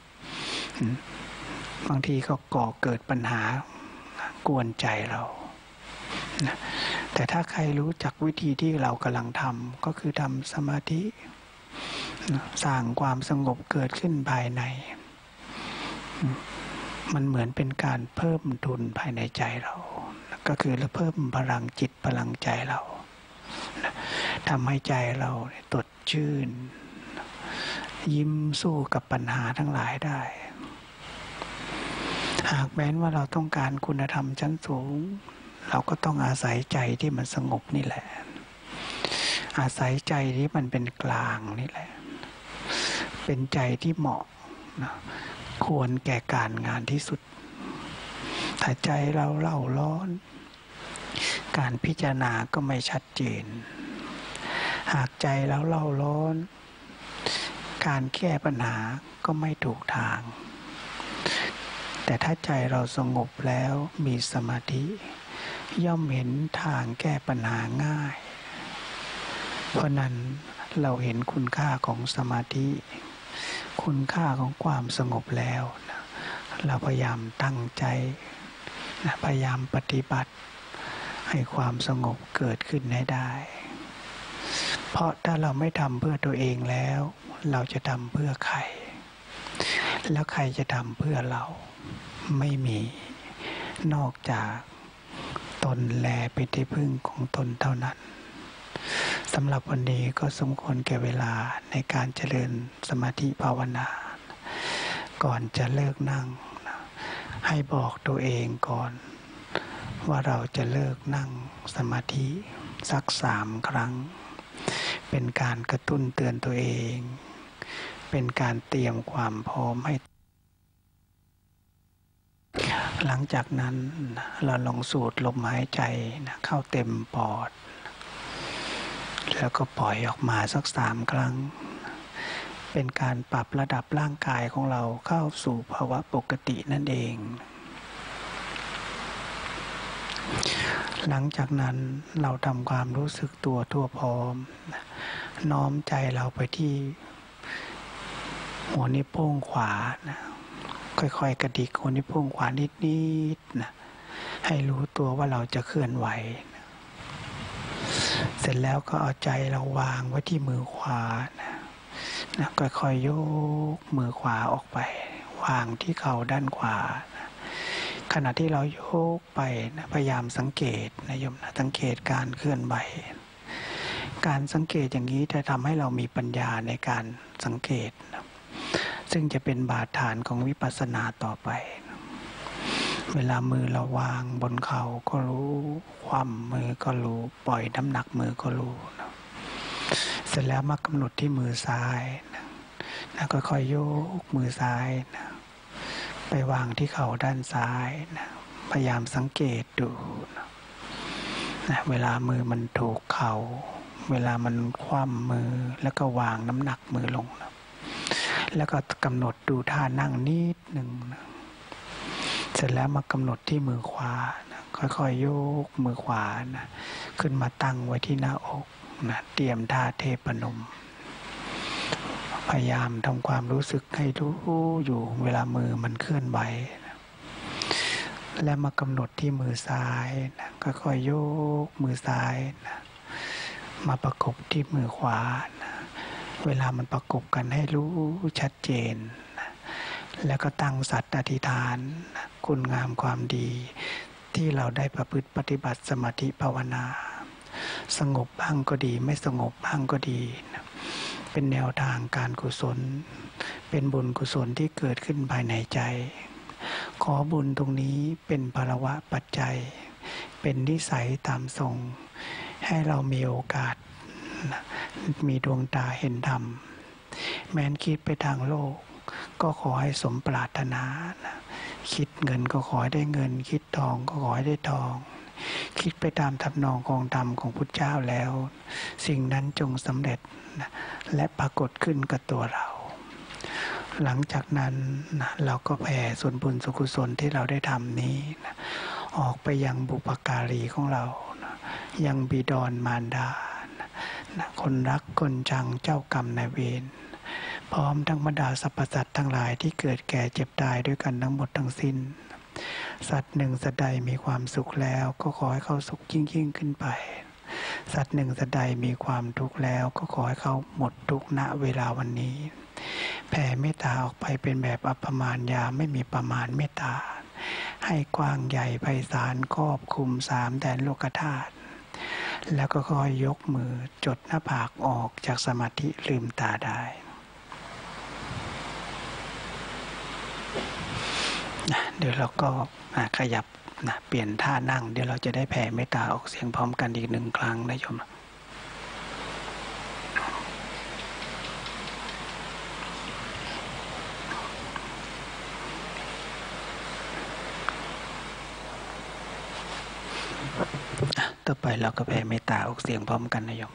บางทีก็ก่อเกิดปัญหากวนใจเรานะแต่ถ้าใครรู้จักวิธีที่เรากำลังทำก็คือทำสมาธินะสร้างความสงบเกิดขึ้นภายในมันเหมือนเป็นการเพิ่มทุนภายในใจเราก็คือเราเพิ่มพลังจิตพลังใจเรานะทำให้ใจเราตดชื่นยิ้มสู้กับปัญหาทั้งหลายได้หากแม้นว่าเราต้องการคุณธรรมชั้นสูงเราก็ต้องอาศัยใจที่มันสงบนี่แหละอาศัยใจที่มันเป็นกลางนี่แหละเป็นใจที่เหมาะนะควรแก่การงานที่สุดถ้าใจเราเล่าร้อนการพิจารณาก็ไม่ชัดเจนหากใจเราเล่าร้อนการแก้ปัญหาก็ไม่ถูกทางแต่ถ้าใจเราสงบแล้วมีสมาธิย่อมเห็นทางแก้ปัญหาง่ายเพราะนั้นเราเห็นคุณค่าของสมาธิคุณค่าของความสงบแล้วนะเราพยายามตั้งใจนะพยายามปฏิบัติให้ความสงบเกิดขึ้นให้ได้เพราะถ้าเราไม่ทำเพื่อตัวเองแล้วเราจะทำเพื่อใครแล้วใครจะทำเพื่อเราไม่มีนอกจากตนแลเป็นที่พึ่งของตนเท่านั้นสำหรับวันนี้ก็สมควรแก่เวลาในการเจริญสมาธิภาวนาก่อนจะเลิกนั่งให้บอกตัวเองก่อนว่าเราจะเลิกนั่งสมาธิสักสามครั้งเป็นการกระตุ้นเตือนตัวเองเป็นการเตรียมความพร้อมให้หลังจากนั้นเราลองสูดลมหายใจนะเข้าเต็มปอดแล้วก็ปล่อยออกมาสักสามครั้งเป็นการปรับระดับร่างกายของเราเข้าสู่ภาวะปกตินั่นเองหลังจากนั้นเราทำความรู้สึกตัวทั่วพร้อมน้อมใจเราไปที่หัวนิ้วโป้งขวานะค่อยๆกระดิกหัวนิ้วโป้งขวานิดๆนะให้รู้ตัวว่าเราจะเคลื่อนไหวนะเสร็จแล้วก็เอาใจเราวางไว้ที่มือขวานะนะค่อยๆโยกมือขวาออกไปวางที่เข่าด้านขวานะขณะที่เราโยกไปนะพยายามสังเกตนะโยมนะสังเกตการเคลื่อนไหวการสังเกตอย่างนี้จะทำให้เรามีปัญญาในการสังเกตนะซึ่งจะเป็นบาดฐานของวิปัสสนาต่อไปนะเวลามือเราวางบนเข่าก็รู้คว่ำมือก็รู้ปล่อยน้ำหนักมือก็รู้นะเสร็จแล้วมากำหนดที่มือซ้ายนะนะค่อยๆโยกมือซ้ายนะไปวางที่เข่าด้านซ้ายนะพยายามสังเกตดูนะนะเวลามือมันถูกเข่าเวลามันคว่ำมือแล้วก็วางน้ำหนักมือลงนะแล้วก็กำหนดดูท่านั่งนิดหนึ่งนะเสร็จแล้วมากำหนดที่มือขวานะค่อยๆโยกมือขวานะขึ้นมาตั้งไว้ที่หน้าอกนะเตรียมท่าเทพนมพยายามทำความรู้สึกให้รู้อยู่เวลามือมันเคลื่อนไหวนะและมากำหนดที่มือซ้ายนะค่อยๆโยกมือซ้ายนะมาประกบที่มือขวานะเวลามันประกบกันให้รู้ชัดเจนนะแล้วก็ตั้งสัตย์อธิษฐานนะคุณงามความดีที่เราได้ประพฤติปฏิบัติสมาธิภาวนาสงบบ้างก็ดีไม่สงบบ้างก็ดีนะเป็นแนวทางการกุศลเป็นบุญกุศลที่เกิดขึ้นภายในใจขอบุญตรงนี้เป็นภาวะปัจจัยเป็นนิสัยตามทรงให้เรามีโอกาสมีดวงตาเห็นธรรมแม้นคิดไปทางโลกก็ขอให้สมปรารถนานะคิดเงินก็ขอให้ได้เงินคิดทองก็ขอให้ได้ทองคิดไปตามทำนองของธรรมของพุทธเจ้าแล้วสิ่งนั้นจงสำเร็จนะและปรากฏขึ้นกับตัวเราหลังจากนั้นนะเราก็แผ่ส่วนบุญส่วนกุศลที่เราได้ทำนี้นะออกไปยังบุปการีของเรานะยังบิดรมารดานะนะคนรักคนชังเจ้ากรรมนายเวรพร้อมทั้งบรรดาสรรพสัตว์ทั้งหลายที่เกิดแก่เจ็บตายด้วยกันทั้งหมดทั้งสิ้นสัตว์หนึ่งสัตว์ใดมีความสุขแล้วก็ขอให้เขาสุขยิ่งยิ่งขึ้นไปสัตว์หนึ่งสัตว์ใดมีความทุกข์แล้วก็ขอให้เขาหมดทุกข์ณเวลาวันนี้แผ่เมตตาออกไปเป็นแบบอัปปมาณยาไม่มีประมาณเมตตาให้กว้างใหญ่ไพศาลครอบคลุมสามแดนโลกธาตุแล้วก็ค่อยยกมือจดหน้าผากออกจากสมาธิลืมตาได้นะเดี๋ยวเราก็ขยับนะเปลี่ยนท่านั่งเดี๋ยวเราจะได้แผ่เมตตาออกเสียงพร้อมกันอีกหนึ่งครั้งนะโยมต่อไปเราก็แผ่เมตตาออกเสียงพร้อมกันนะโยม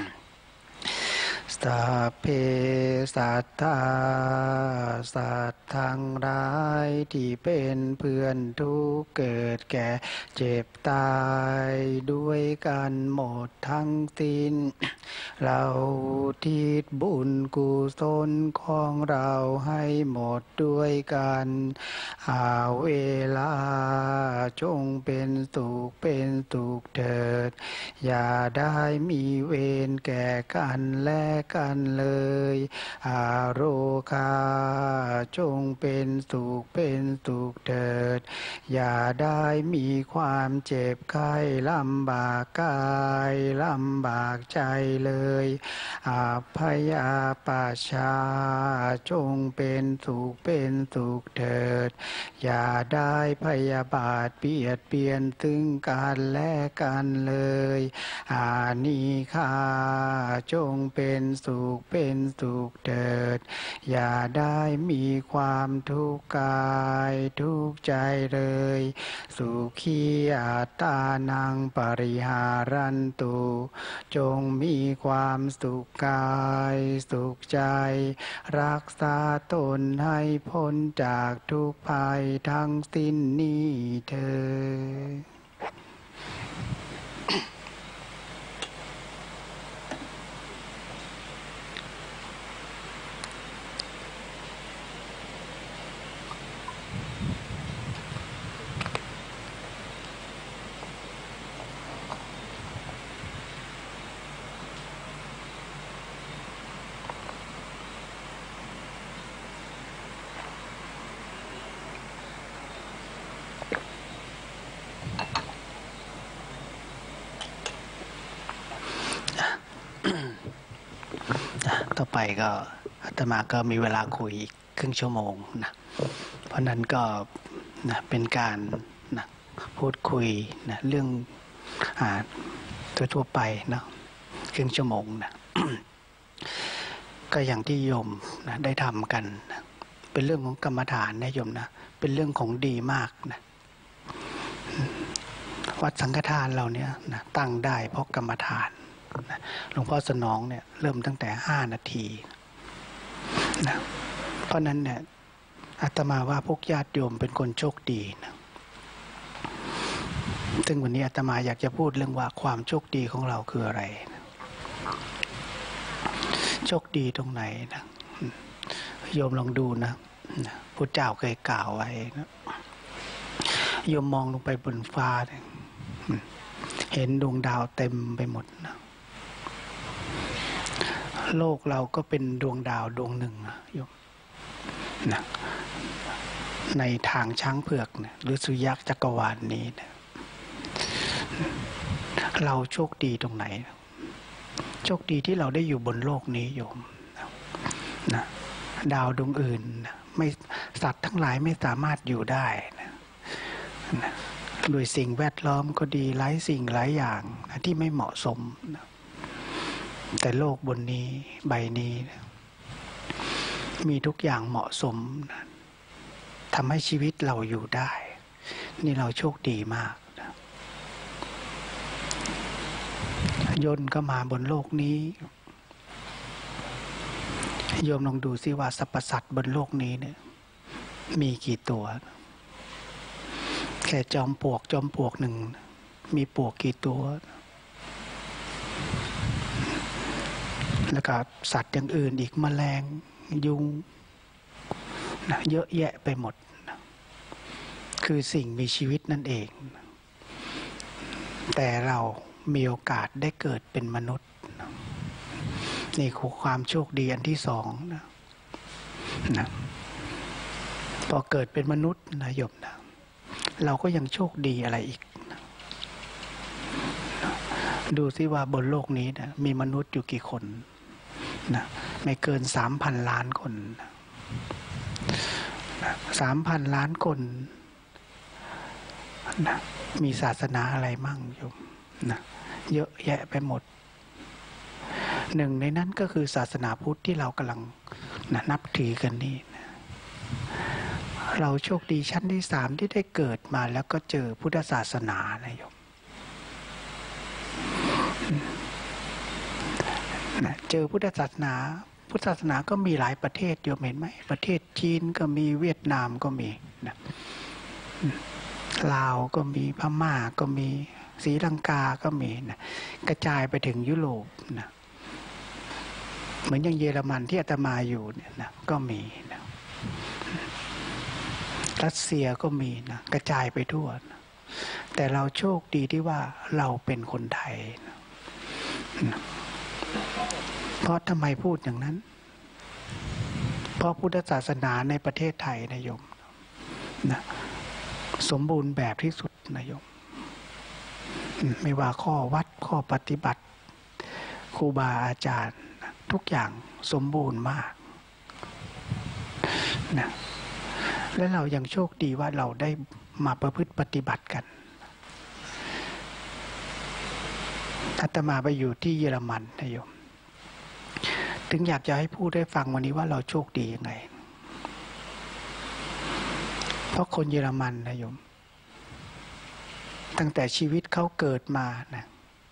สัพเพสัตตาสัตว์ทั้งหลายที่เป็นเพื่อนทุกข์เกิดแก่เจ็บตายด้วยกันหมดทั้งสิ้นเราทิศบุญกุศลของเราให้หมดด้วยกันอาเวลาจงเป็นสุขเป็นสุขเถิดอย่าได้มีเวรแก่กันและกันเลยอาโรคาจงเป็นสุขเป็นสุขเถิดอย่าได้มีความเจ็บไข้ลำบากกายลำบากใจเลยอาพยาปัชชาจงเป็นสุขเป็นสุขเถิดอย่าได้พยาบาทเบียดเบียนซึ่งกันและกันเลยอานิฆาจงเป็นสุขเป็นสุขเถิดอย่าได้มีความทุกข์กายทุกข์ใจเลยสุขีอัตตานังปริหารันตุจงมีความสุขกายสุขใจรักษาตนให้พ้นจากทุกภัยทั้งสิ้นนี้เถิดต่อไปก็อาตมาก็มีเวลาคุยอีกครึ่งชั่วโมงนะเพราะนั้นก็นะเป็นการนะพูดคุยนะเรื่องอ่าทั่วๆไปนะครึ่งชั่วโมงนะ ก็อย่างที่โยมนะได้ทำกันนะเป็นเรื่องของกรรมฐานนะโยมนะเป็นเรื่องของดีมากนะวัดสังฆทานเราเนี่ยนะตั้งได้เพราะกรรมฐานหลวงพ่อสนองเนี่ยเริ่มตั้งแต่ห้านาทีนะเพราะนั้นเนี่ยอาตมาว่าพวกญาติโยมเป็นคนโชคดีนะซึ่งวันนี้อาตมาอยากจะพูดเรื่องว่าความโชคดีของเราคืออะไรนะโชคดีตรงไหนนะโยมลองดูนะพุทธเจ้าเคยกล่าวไว้นะโยมมองลงไปบนฟ้าเนี่ยเห็นดวงดาวเต็มไปหมดนะโลกเราก็เป็นดวงดาวดวงหนึ่งนะโยมนะในทางช้างเผือกนะหรือสุยักษ์จักรวาล น, นี้นะเราโชคดีตรงไหนโชคดีที่เราได้อยู่บนโลกนี้โยมนะดาวดวงอื่นนะไม่สัตว์ทั้งหลายไม่สามารถอยู่ได้นะนะโดยสิ่งแวดล้อมก็ดีหลายสิ่งหลายอย่างนะที่ไม่เหมาะสมนะแต่โลกบนนี้ใบนี้นะมีทุกอย่างเหมาะสมนะทำให้ชีวิตเราอยู่ได้นี่เราโชคดีมากนะยนต์ก็มาบนโลกนี้โยมลองดูซิว่าสรรพสัตว์บนโลกนี้เนี่ยมีกี่ตัวแค่จอมปลวกจอมปลวกหนึ่งมีปลวกกี่ตัวแล้วก็สัตว์อย่างอื่นอีกแมลงยุงนะเยอะแยะไปหมดนะคือสิ่งมีชีวิตนั่นเองนะแต่เรามีโอกาสได้เกิดเป็นมนุษย์นะนี่คือความโชคดีอันที่สองนะนะพอเกิดเป็นมนุษย์นะโยมนะเราก็ยังโชคดีอะไรอีกนะดูซิว่าบนโลกนี้นะมีมนุษย์อยู่กี่คนนะไม่เกินสามพันล้านคนสามพันล้านคนนะมีศาสนาอะไรมั่งโยมนะเยอะแยะไปหมดหนึ่งในนั้นก็คือศาสนาพุทธที่เรากำลังนะนับถือกันนี่นะเราโชคดีชั้นที่สามที่ได้เกิดมาแล้วก็เจอพุทธศาสนานะโยมนะเจอพุทธศาสนาพุทธศาสนาก็มีหลายประเทศโยมเห็นไหมประเทศจีนก็มีเวียดนามก็มีนะลาวก็มีพม่าก็มีศรีลังกาก็มีนะกระจายไปถึงยุโรปนะเหมือนอย่างเยอรมันที่อาตมาอยู่เนี่ยนะก็มีนะรัสเซียก็มีนะกระจายไปทั่วนะแต่เราโชคดีที่ว่าเราเป็นคนไทยนะเพราะทำไมพูดอย่างนั้นเพราะพุทธศาสนาในประเทศไทยนะโยมนะสมบูรณ์แบบที่สุดนะโยมไม่ว่าข้อวัดข้อปฏิบัติครูบาอาจารย์ทุกอย่างสมบูรณ์มากนะและเรายังโชคดีว่าเราได้มาประพฤติปฏิบัติกันอาตมาไปอยู่ที่เยอรมันนะโยมถึงอยากจะให้พูดได้ฟังวันนี้ว่าเราโชคดียังไงเพราะคนเยอรมันนะโยมตั้งแต่ชีวิตเขาเกิดมานะ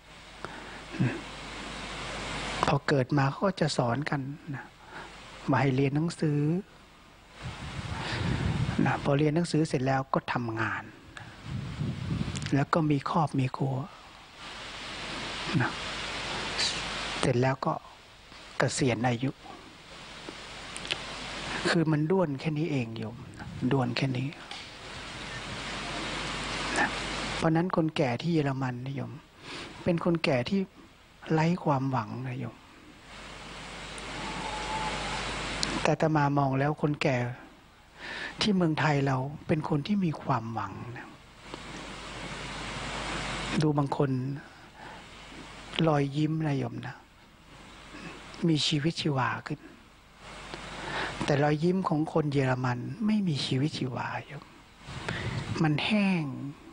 พอเกิดมาเขาก็จะสอนกันนะมาให้เรียนหนังสือนะพอเรียนหนังสือเสร็จแล้วก็ทำงานแล้วก็มีครอบมีครัวนะเสร็จแล้วก็เกษียณอายุคือมันด้วนแค่นี้เองโยมด้วนแค่นี้นะเพราะนั้นคนแก่ที่เยอรมันนะโยมเป็นคนแก่ที่ไร้ความหวังนะโยมแต่อาตมามองแล้วคนแก่ที่เมืองไทยเราเป็นคนที่มีความหวังนะดูบางคนรอยยิ้มนะโยมนะมีชีวิตชีวาขึ้นแต่รอยยิ้มของคนเยอรมันไม่มีชีวิตชีวาโยมมันแห้ง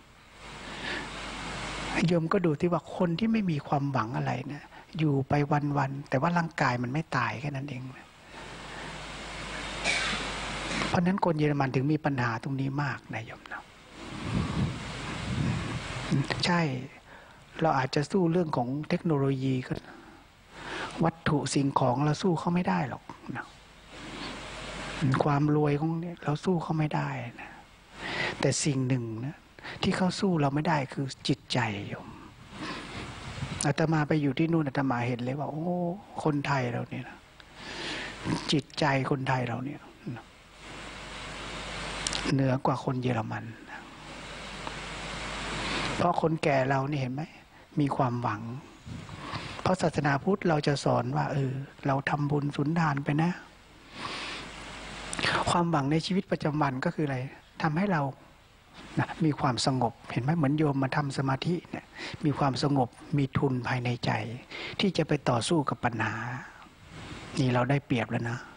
โยมก็ดูที่ว่าคนที่ไม่มีความหวังอะไรนะอยู่ไปวันๆแต่ว่าร่างกายมันไม่ตายแค่นั้นเองเพราะนั้นคนเยอรมันถึงมีปัญหาตรงนี้มากนะโยมนะใช่เราอาจจะสู้เรื่องของเทคโนโลยีก็วัตถุสิ่งของเราสู้เขาไม่ได้หรอกนะความรวยของเนี่ยเราสู้เขาไม่ได้นะแต่สิ่งหนึ่งนะที่เขาสู้เราไม่ได้คือจิตใจโยมอาตมาไปอยู่ที่นู่นอาตมาเห็นเลยว่าโอ้คนไทยเราเนี่ยนะจิตใจคนไทยเราเนี่ยเหนือกว่าคนเยอรมันเพราะคนแก่เรานี่เห็นไหมมีความหวังเพราะศาสนาพุทธเราจะสอนว่าเออเราทำบุญสุนทานไปนะความหวังในชีวิตประจำวันก็คืออะไรทำให้เรานะมีความสงบเห็นไหมเหมือนโยมมาทำสมาธิเนี่ยมีความสงบมีทุนภายในใจที่จะไปต่อสู้กับปัญหานี่เราได้เปรียบแล้วนะ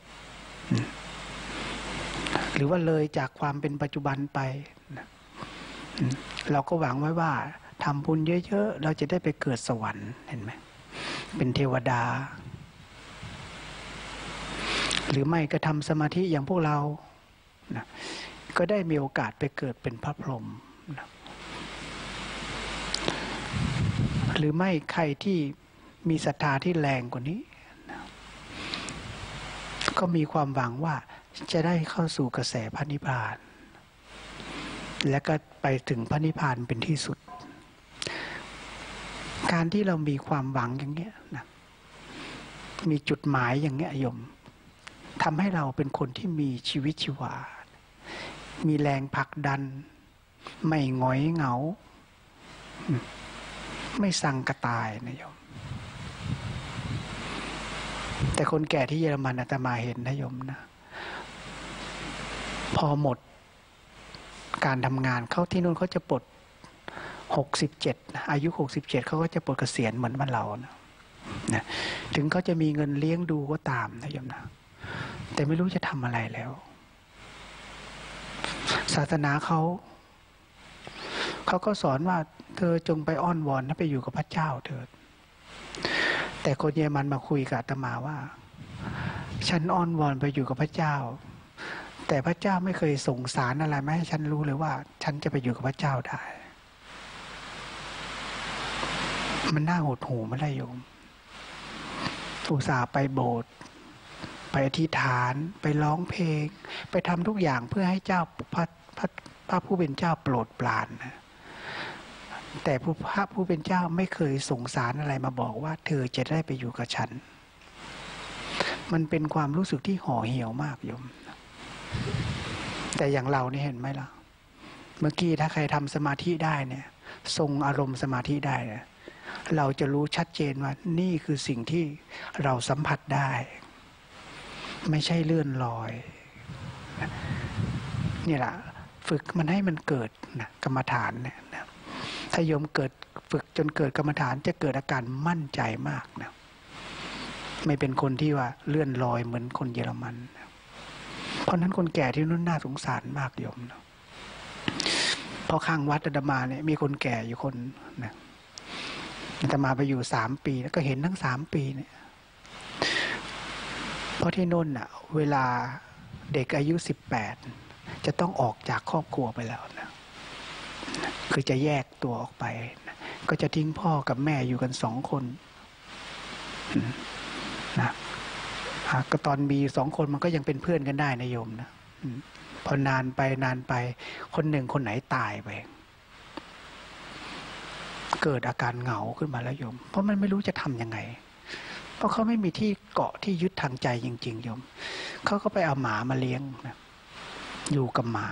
หรือว่าเลยจากความเป็นปัจจุบันไปนะเราก็หวังไว้ว่าทำบุญเยอะๆเราจะได้ไปเกิดสวรรค์เห็นไหมเป็นเทวดาหรือไม่ก็ทำสมาธิอย่างพวกเรานะก็ได้มีโอกาสไปเกิดเป็นพระพรหมนะหรือไม่ใครที่มีศรัทธาที่แรงกว่านี้นะก็มีความหวังว่าจะได้เข้าสู่กระแสพระนิพพานและก็ไปถึงพระนิพพานเป็นที่สุดการที่เรามีความหวังอย่างเงี้ยนะมีจุดหมายอย่างเงี้ยโยมทำให้เราเป็นคนที่มีชีวิตชีวามีแรงผลักดันไม่หงอยเหงาไม่สั่งกระตายนะโยมแต่คนแก่ที่เยอรมันอาตมาเห็นนะโยมนะพอหมดการทำงานเขาที่นู่นเขาจะปลดหกสิบเจ็ดอายุหกสิบเจ็ดเขาก็จะปลดเกษียณเหมือนบ้านเรานะนะถึงเขาจะมีเงินเลี้ยงดูก็ตามนะโยมนะแต่ไม่รู้จะทำอะไรแล้วศาสนาเขาเขาก็สอนว่าเธอจงไปอ้อนวอนให้ไปอยู่กับพระเจ้าเถิดแต่คนเยอรมันมาคุยกับอาตมาว่าฉันอ้อนวอนไปอยู่กับพระเจ้าแต่พระเจ้าไม่เคยส่งสารอะไรมาให้ฉันรู้เลยว่าฉันจะไปอยู่กับพระเจ้าได้มันน่าหดหู่ไม่ได้โยมอุตส่าห์ไปโบสถ์ไปอธิษฐานไปร้องเพลงไปทำทุกอย่างเพื่อให้เจ้าพระพระพระผู้เป็นเจ้าโปรดปรานนะแต่ผู้พระผู้เป็นเจ้าไม่เคยส่งสารอะไรมาบอกว่าเธอจะได้ไปอยู่กับฉันมันเป็นความรู้สึกที่ห่อเหี่ยวมากโยมแต่อย่างเรานี่เห็นไหมล่ะเมื่อกี้ถ้าใครทำสมาธิได้เนี่ยทรงอารมณ์สมาธิได้เนี่ยเราจะรู้ชัดเจนว่านี่คือสิ่งที่เราสัมผัสได้ไม่ใช่เลื่อนลอยนี่แหละฝึกมันให้มันเกิดนะกรรมฐานเนี่ยนะถ้าโยมเกิดฝึกจนเกิดกรรมฐานจะเกิดอาการมั่นใจมากนะไม่เป็นคนที่ว่าเลื่อนลอยเหมือนคนเยอรมันนะเพราะนั้นคนแก่ที่นู่นน่าสงสารมากโยมนะพอข้างวัดอาตมาเนี่ยมีคนแก่อยู่คนนะอาตมาไปอยู่สามปีแล้วก็เห็นทั้งสามปีเนี่ยเพราะที่นู่นอ่ะเวลาเด็กอายุสิบแปดจะต้องออกจากครอบครัวไปแล้วนะคือจะแยกตัวออกไปนะก็จะทิ้งพ่อกับแม่อยู่กันสองคนนะก็ตอนมีสองคนมันก็ยังเป็นเพื่อนกันได้นะโยมนะพอนานไปนานไปคนหนึ่งคนไหนตายไปเกิดอาการเหงาขึ้นมาแล้วโยมเพราะมันไม่รู้จะทำยังไงเพราะเขาไม่มีที่เกาะที่ยึดทางใจจริงๆโยมเขาก็ไปเอาหมามาเลี้ยงนะอยู่กับหมา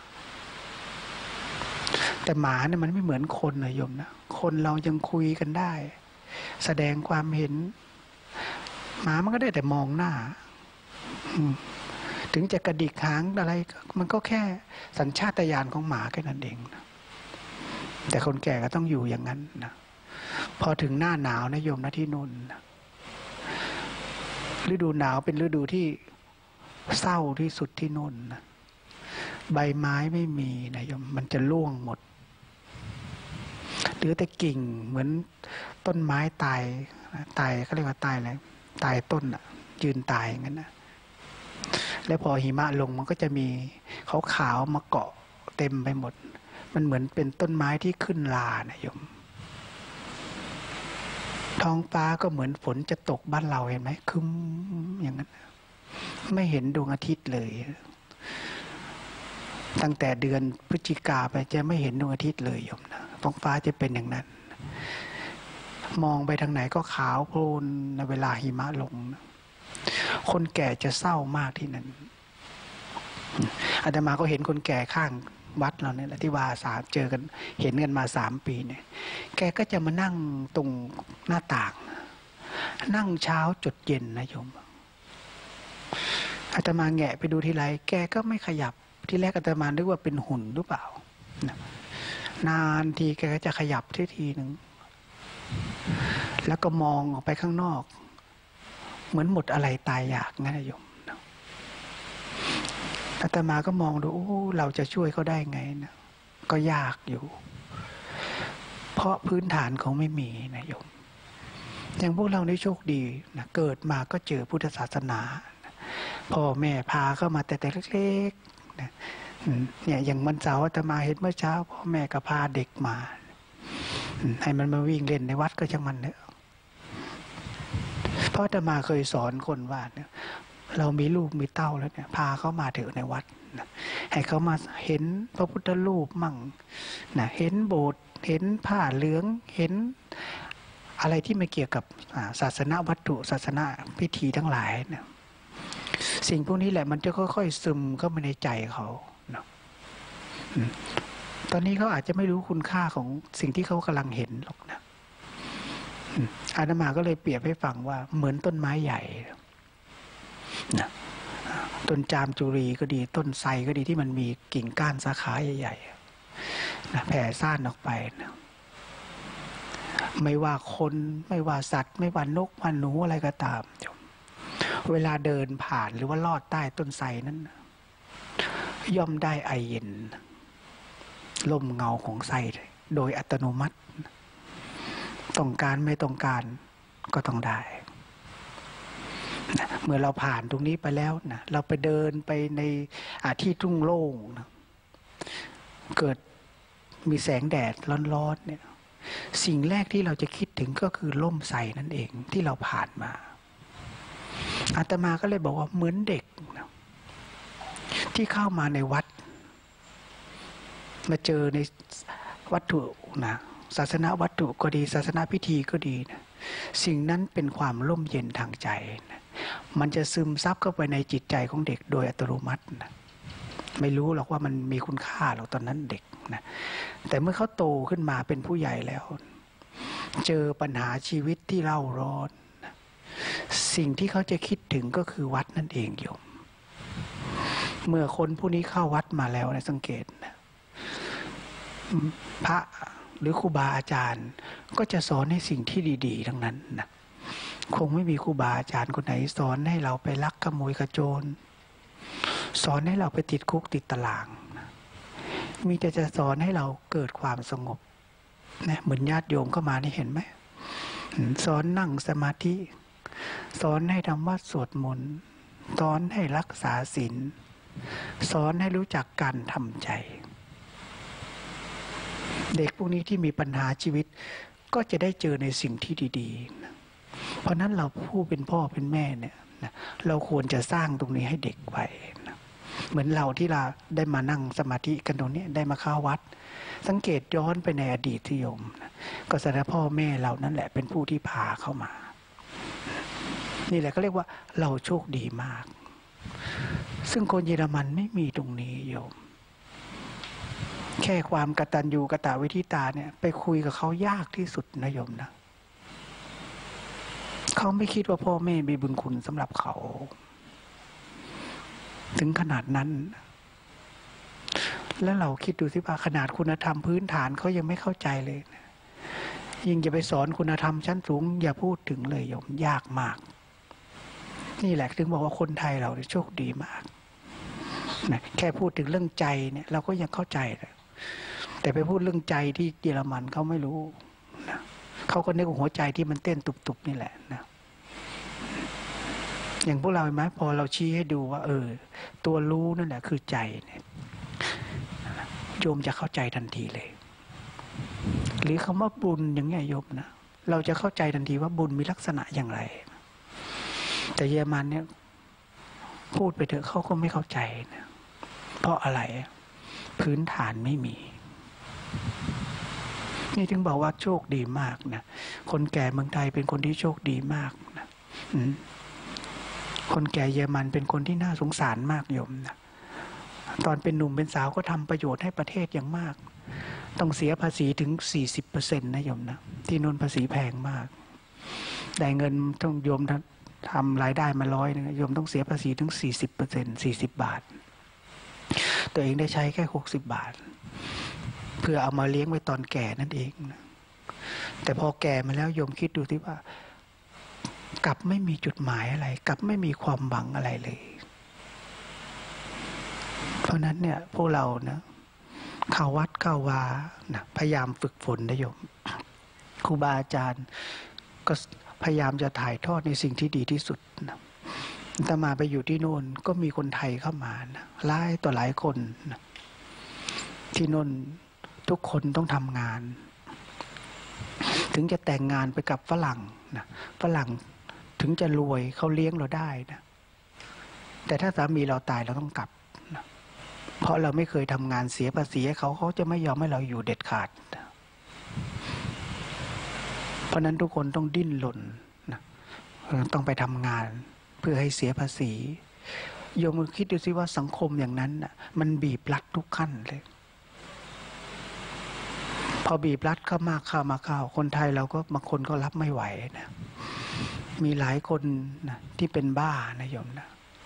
แต่หมาเนี่ยมันไม่เหมือนคนนะโยมนะคนเรายังคุยกันได้แสดงความเห็นหมามันก็ได้แต่มองหน้าถึงจะกระดิกหางอะไรมันก็แค่สัญชาตญาณของหมาแค่นั้นเองนะแต่คนแก่ก็ต้องอยู่อย่างนั้นนะพอถึงหน้าหนาวนะโยมนะที่นู่นนะฤดูหนาวเป็นฤดูที่เศร้าที่สุดที่นู่นนะใบไม้ไม่มีนะโยมมันจะร่วงหมดเหลือแต่กิ่งเหมือนต้นไม้ตายตายเขาเรียกว่าตายอะไรตายต้นอ่ะยืนตายอย่างนั้นนะแล้วพอหิมะลงมันก็จะมีขาวๆมาเกาะเต็มไปหมดมันเหมือนเป็นต้นไม้ที่ขึ้นลานะโยมท้องฟ้าก็เหมือนฝนจะตกบ้านเราเห็นไหมคึ้มอย่างนั้นไม่เห็นดวงอาทิตย์เลยตั้งแต่เดือนพฤศจิกาไปจะไม่เห็นดวงอาทิตย์เลยโยมนะท้องฟ้าจะเป็นอย่างนั้นมองไปทางไหนก็ขาวโพลนในเวลาหิมะลงนะคนแก่จะเศร้ามากที่นั่นอาตมาก็เห็นคนแก่ข้างวัดเราเนี่ยแหละที่ว่าสามเจอกันเห็นกันมาสามปีเนี่ยแกก็จะมานั่งตรงหน้าต่างนั่งเช้าจดเย็นนะโยมอาตมาแงะไปดูทีไรแกก็ไม่ขยับที่แรกอาตมานึกว่าเป็นหุ่นหรือเปล่านานทีแกก็จะขยับทีทีหนึ่งแล้วก็มองออกไปข้างนอกเหมือนหมดอะไรตายอยากงั้นนะโยมอาตมาก็มองดูโอ้เราจะช่วยเขาได้ไงนะก็ยากอยู่เพราะพื้นฐานเขาไม่มีนะโยมอย่างพวกเราได้โชคดีนะเกิดมาก็เจอพุทธศาสนาพ่อแม่พาเข้ามาแต่แต่เล็กๆนะเนี่ยอย่างวันเสาร์อาตมาเห็นเมื่อเช้าพ่อแม่ก็พาเด็กมาให้มันมาวิ่งเล่นในวัดก็ช่างมันเนอะเพราะอาตมาเคยสอนคนว่าเนี่ยเรามีลูกมีเต้าแล้วเนี่ยพาเขามาเถอะในวัดนะให้เขามาเห็นพระพุทธรูปมั่งนะเห็นโบสถ์เห็นผ้าเหลืองเห็นอะไรที่ไม่เกี่ยวกับศาสนาวัตถุศาสนาพิธีทั้งหลายนะสิ่งพวกนี้แหละมันจะค่อยๆซึมเข้ามาในใจเขานะตอนนี้เขาอาจจะไม่รู้คุณค่าของสิ่งที่เขากำลังเห็นหรอกนะอาตมาก็เลยเปรียบให้ฟังว่าเหมือนต้นไม้ใหญ่นะต้นจามจุรีก็ดีต้นไทรก็ดีที่มันมีกิ่งก้านสาขาใหญ่ๆนะแผ่ซ่านออกไปนะไม่ว่าคนไม่ว่าสัตว์ไม่ว่านกว่าหนูอะไรก็ตามเวลาเดินผ่านหรือว่าลอดใต้ต้นไทรนั้นย่อมได้ไอเย็นลมเงาของไทรโดยอัตโนมัติต้องการไม่ต้องการก็ต้องได้นะเมื่อเราผ่านตรงนี้ไปแล้วนะเราไปเดินไปในอาที่ทุ่งโล่งนะเกิดมีแสงแดดร้อนๆเนี่ยสิ่งแรกที่เราจะคิดถึงก็คือร่มไทรนั่นเองที่เราผ่านมาอาตมาก็เลยบอกว่าเหมือนเด็กนะที่เข้ามาในวัดมาเจอในวัตถุนะศาสนาวัตถุก็ดีศาสนาพิธีก็ดีนะสิ่งนั้นเป็นความร่มเย็นทางใจนะมันจะซึมซับเข้าไปในจิตใจของเด็กโดยอัตโนมัตินะไม่รู้หรอกว่ามันมีคุณค่าหรอกตอนนั้นเด็กนะแต่เมื่อเขาโตขึ้นมาเป็นผู้ใหญ่แล้วเจอปัญหาชีวิตที่เล่าร้อนสิ่งที่เขาจะคิดถึงก็คือวัดนั่นเองโยมเมื่อคนผู้นี้เข้าวัดมาแล้วนะสังเกตนะพระหรือครูบาอาจารย์ก็จะสอนให้สิ่งที่ดีๆทั้งนั้นนะคงไม่มีครูบาอาจารย์คนไหนสอนให้เราไปลักขโมยกระโจนสอนให้เราไปติดคุกติดตารางนะมีแต่จะสอนให้เราเกิดความสงบนะเหมือนญาติโยมเข้ามานี่เห็นไหมสอนนั่งสมาธิสอนให้ทำวัดสวดมนต์สอนให้รักษาศีลสอนให้รู้จักการทำใจเด็กพวกนี้ที่มีปัญหาชีวิตก็จะได้เจอในสิ่งที่ดีๆเพราะนั้นเราผู้เป็นพ่อเป็นแม่เนี่ยเราควรจะสร้างตรงนี้ให้เด็กไว้เหมือนเราที่เราได้มานั่งสมาธิกันตรงนี้ได้มาเข้าวัดสังเกตย้อนไปในอดีตที่โยมก็แสดงพ่อแม่เรานั่นแหละเป็นผู้ที่พาเข้ามานี่แหละก็เรียกว่าเราโชคดีมากซึ่งคนเยอรมันไม่มีตรงนี้โยมแค่ความกตัญญูกตเวทิตาเนี่ยไปคุยกับเขายากที่สุดนะโยมนะเขาไม่คิดว่าพ่อแม่มีบุญคุณสำหรับเขาถึงขนาดนั้นแล้วเราคิดดูสิว่าขนาดคุณธรรมพื้นฐานเขายังไม่เข้าใจเลยนะยิ่งจะไปสอนคุณธรรมชั้นสูงอย่าพูดถึงเลยโยมยากมากนี่แหละถึงบอกว่าคนไทยเราโชคดีมากนะแค่พูดถึงเรื่องใจเนี่ยเราก็ยังเข้าใจเลยแต่ไปพูดเรื่องใจที่เยอรมันเขาไม่รู้นะเขาก็นึกว่าหัวใจที่มันเต้นตุบๆนี่แหละนะอย่างพวกเราเห็นไหมพอเราชี้ให้ดูว่าเออตัวรู้นั่นแหละคือใจเนี่ยโยมจะเข้าใจทันทีเลยหรือคำว่าบุญอย่างเงี้ยโยมนะเราจะเข้าใจทันทีว่าบุญมีลักษณะอย่างไรแต่เยอรมันเนี่ยพูดไปเถอะเขาก็ไม่เข้าใจนะเพราะอะไรพื้นฐานไม่มีนี่ถึงบอกว่าโชคดีมากนะคนแก่เมืองไทยเป็นคนที่โชคดีมากนะคนแก่เยอรมันเป็นคนที่น่าสงสารมากโยมนะตอนเป็นหนุ่มเป็นสาวก็ทำประโยชน์ให้ประเทศอย่างมากต้องเสียภาษีถึง สี่สิบเปอร์เซ็นต์ นะโยมนะที่นู่นภาษีแพงมากได้เงินต้องโยมทำรายได้มาร้อยนึงโยมต้องเสียภาษีถึง สี่สิบเปอร์เซ็นต์ สี่สิบบาทตัวเองได้ใช้แค่หกสิบบาทเพื่อเอามาเลี้ยงไว้ตอนแก่นั่นเองนะแต่พอแก่มาแล้วโยมคิดดูที่ว่ากลับไม่มีจุดหมายอะไรกลับไม่มีความหวังอะไรเลยเพราะนั้นเนี่ยพวกเรานะเข้าวัดเข้าวานะพยายามฝึกฝนนะโยมครูบาอาจารย์ก็พยายามจะถ่ายทอดในสิ่งที่ดีที่สุดนะแต่มาไปอยู่ที่โน่นก็มีคนไทยเข้ามานะหลายต่อหลายคนนะที่โน่นทุกคนต้องทำงานถึงจะแต่งงานไปกับฝรั่งนะฝรั่งถึงจะรวยเขาเลี้ยงเราได้นะแต่ถ้าสามีเราตายเราต้องกลับนะเพราะเราไม่เคยทำงานเสียภาษีให้เขาเขาจะไม่ยอมให้เราอยู่เด็ดขาดนะเพราะนั้นทุกคนต้องดิ้นรนนะต้องไปทำงานเพื่อให้เสียภาษีโยมคิดดูสิว่าสังคมอย่างนั้นน่ะมันบีบรัดทุกขั้นเลยพอบีบรัดเข้ามาเข้ามาเข้าคนไทยเราก็บางคนก็รับไม่ไหวนะมีหลายคนนะที่เป็นบ้านะโยมนะ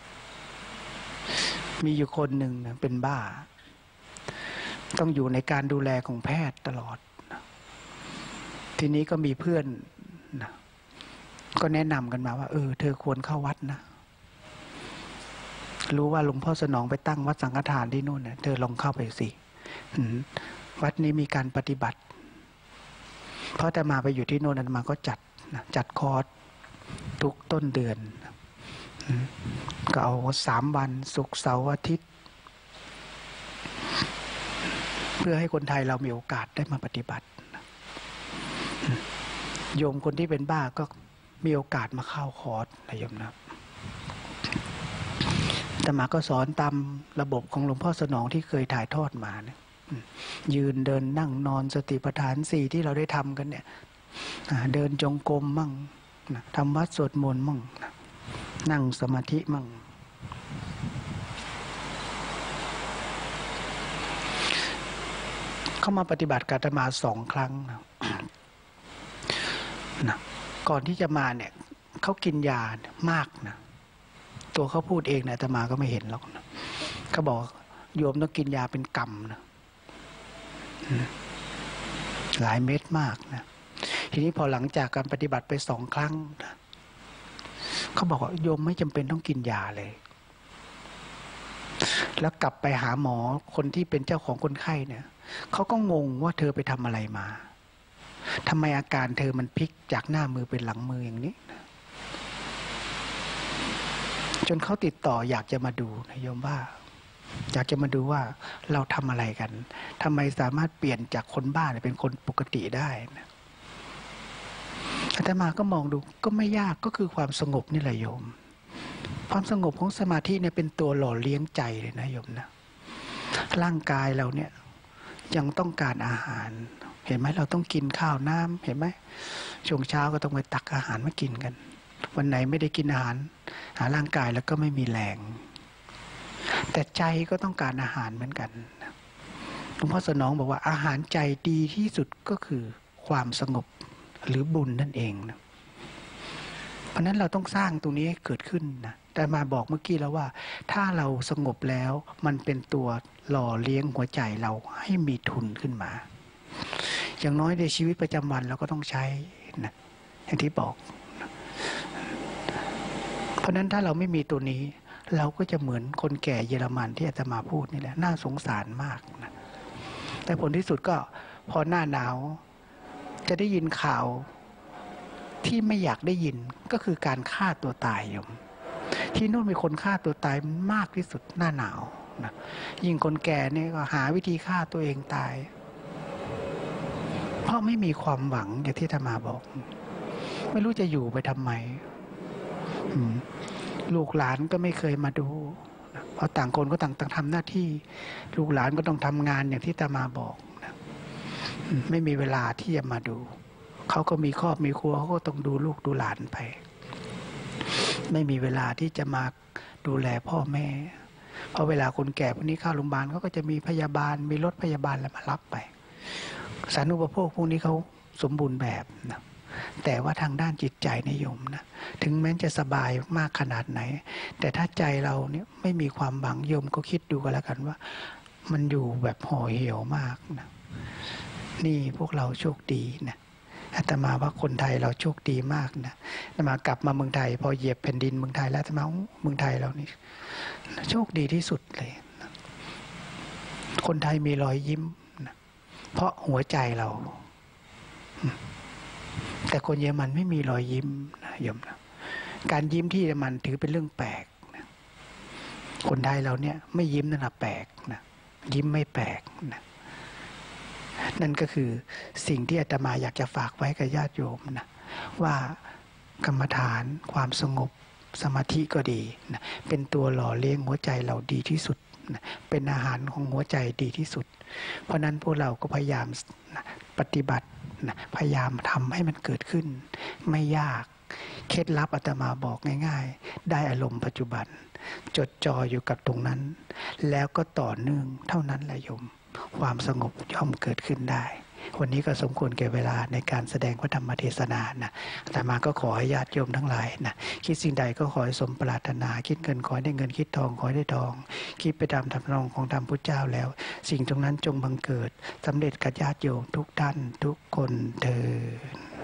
มีอยู่คนหนึ่งนะเป็นบ้าต้องอยู่ในการดูแลของแพทย์ตลอดนะทีนี้ก็มีเพื่อนนะก็แนะนำกันมาว่าเออเธอควรเข้าวัดนะรู้ว่าหลวงพ่อสนองไปตั้งวัดสังฆทานที่นู่นนะเธอลองเข้าไปสิวัดนี้มีการปฏิบัติเพราะแต่มาไปอยู่ที่โน่นนั้นมาก็จัดนะจัดคอร์สทุกต้นเดือนก็เอาสามวันศุกร์เสาร์อาทิตย์เพื่อให้คนไทยเรามีโอกาสได้มาปฏิบัติโยมคนที่เป็นบ้าก็มีโอกาสมาเข้าคอร์สนะโยมนะแต่มาก็สอนตามระบบของหลวงพ่อสนองที่เคยถ่ายทอดมานะยืนเดินนั่งนอนสติปัฏฐานสี่ที่เราได้ทำกันเนี่ยเดินจงกรมมั่งทำวัดสวดมนต์มั่งนั่งสมาธิมั่งเข้ามาปฏิบัติกับอาตมาสองครั้งนะก่อนที่จะมาเนี่ยเขากินยามากนะตัวเขาพูดเองนะอาตมาก็ไม่เห็นหรอกนะเขาบอกโยมต้องกินยาเป็นกรรมนะหลายเม็ดมากนะทีนี้พอหลังจากการปฏิบัติไปสองครั้งนะเขาบอกว่าโยมไม่จำเป็นต้องกินยาเลยแล้วกลับไปหาหมอคนที่เป็นเจ้าของคนไข้เนี่ยเขาก็งงว่าเธอไปทำอะไรมาทำไมอาการเธอมันพลิกจากหน้ามือเป็นหลังมืออย่างนี้จนเขาติดต่ออยากจะมาดูนะโยมว่าอยากจะมาดูว่าเราทำอะไรกันทำไมสามารถเปลี่ยนจากคนบ้าเป็นคนปกติได้นะอาตมาก็มองดูก็ไม่ยากก็คือความสงบนี่แหละโยมความสงบของสมาธิเนี่ยเป็นตัวหล่อเลี้ยงใจเลยนะโยมนะร่างกายเราเนี่ยยังต้องการอาหารเห็นไหมเราต้องกินข้าวน้ำเห็นไหมช่วงเช้าก็ต้องไปตักอาหารมากินกันวันไหนไม่ได้กินอาหารหาร่างกายแล้วก็ไม่มีแรงแต่ใจก็ต้องการอาหารเหมือนกันหลวงพ่อสนองบอกว่าอาหารใจดีที่สุดก็คือความสงบหรือบุญนั่นเองนะเพราะนั้นเราต้องสร้างตรงนี้ให้เกิดขึ้นนะแต่มาบอกเมื่อกี้แล้วว่าถ้าเราสงบแล้วมันเป็นตัวหล่อเลี้ยงหัวใจเราให้มีทุนขึ้นมาอย่างน้อยในชีวิตประจำวันเราก็ต้องใช้นะอย่างที่บอกนะเพราะนั้นถ้าเราไม่มีตัวนี้เราก็จะเหมือนคนแก่เยอรมันที่อาตมาพูดนี่แหละน่าสงสารมากนะแต่ผลที่สุดก็พอหน้าหนาวจะได้ยินข่าวที่ไม่อยากได้ยินก็คือการฆ่าตัวตายโยมที่นู่นมีคนฆ่าตัวตายมากที่สุดหน้าหนาวนะยิ่งคนแก่เนี่ยก็หาวิธีฆ่าตัวเองตายเพราะไม่มีความหวังอย่างที่อาตมาบอกไม่รู้จะอยู่ไปทำไมลูกหลานก็ไม่เคยมาดูเพราะต่างคนก็ต่างต้องทำหน้าที่ลูกหลานก็ต้องทำงานอย่างที่อาตมาบอกนะไม่มีเวลาที่จะมาดูเขาก็มีครอบมีครัวเขาก็ต้องดูลูกดูหลานไปไม่มีเวลาที่จะมาดูแลพ่อแม่เพราะเวลาคนแก่พวกนี้เข้าโรงพยาบาลเขาก็จะมีพยาบาลมีรถพยาบาลแล้วมารับไปสาธารณูปโภคพวกนี้เขาสมบูรณ์แบบนะแต่ว่าทางด้านจิตใจนิยมนะถึงแม้จะสบายมากขนาดไหนแต่ถ้าใจเราเนี่ยไม่มีความหวังโยมก็คิดดูกันแล้วกันว่ามันอยู่แบบห่อเหี่ยวมากนะนี่พวกเราโชคดีนะอาตมาว่าคนไทยเราโชคดีมากนะอาตมากลับมาเมืองไทยพอเหยียบแผ่นดินเมืองไทยแล้วอาตมาเมืองไทยเรานี่โชคดีที่สุดเลยนะคนไทยมีรอยยิ้มนะเพราะหัวใจเราแต่คนเยอรมันไม่มีรอยยิ้มนะโยมนะการยิ้มที่เยอรมันถือเป็นเรื่องแปลกนะคนไทยเราเนี่ยไม่ยิ้มนั่นแหละแปลกนะยิ้มไม่แปลกนะนั่นก็คือสิ่งที่อาตมาอยากจะฝากไว้กับญาติโยมนะว่ากรรมฐานความสงบสมาธิก็ดีนะเป็นตัวหล่อเลี้ยงหัวใจเราดีที่สุดนะเป็นอาหารของหัวใจดีที่สุดเพราะนั้นพวกเราก็พยายามนะปฏิบัตินะพยายามทำให้มันเกิดขึ้นไม่ยากเคล็ดลับอาตมาบอกง่ายๆได้อารมณ์ปัจจุบันจดจ่ออยู่กับตรงนั้นแล้วก็ต่อเนื่องเท่านั้นแหละโยมความสงบย่อมเกิดขึ้นได้วันนี้ก็สมควรแก่เวลาในการแสดงพระธรรมเทศนานะอาตมาก็ขอให้ญาติโยมทั้งหลายนะคิดสิ่งใดก็ขอให้สมปรารถนาคิดเงินขอให้ได้เงินคิดทองขอให้ได้ทองคิดไปตามธรรมนองของธรรมพุทธเจ้าแล้วสิ่งตรงนั้นจงบังเกิดสำเร็จกับญาติโยมทุกท่านทุกคนเถิด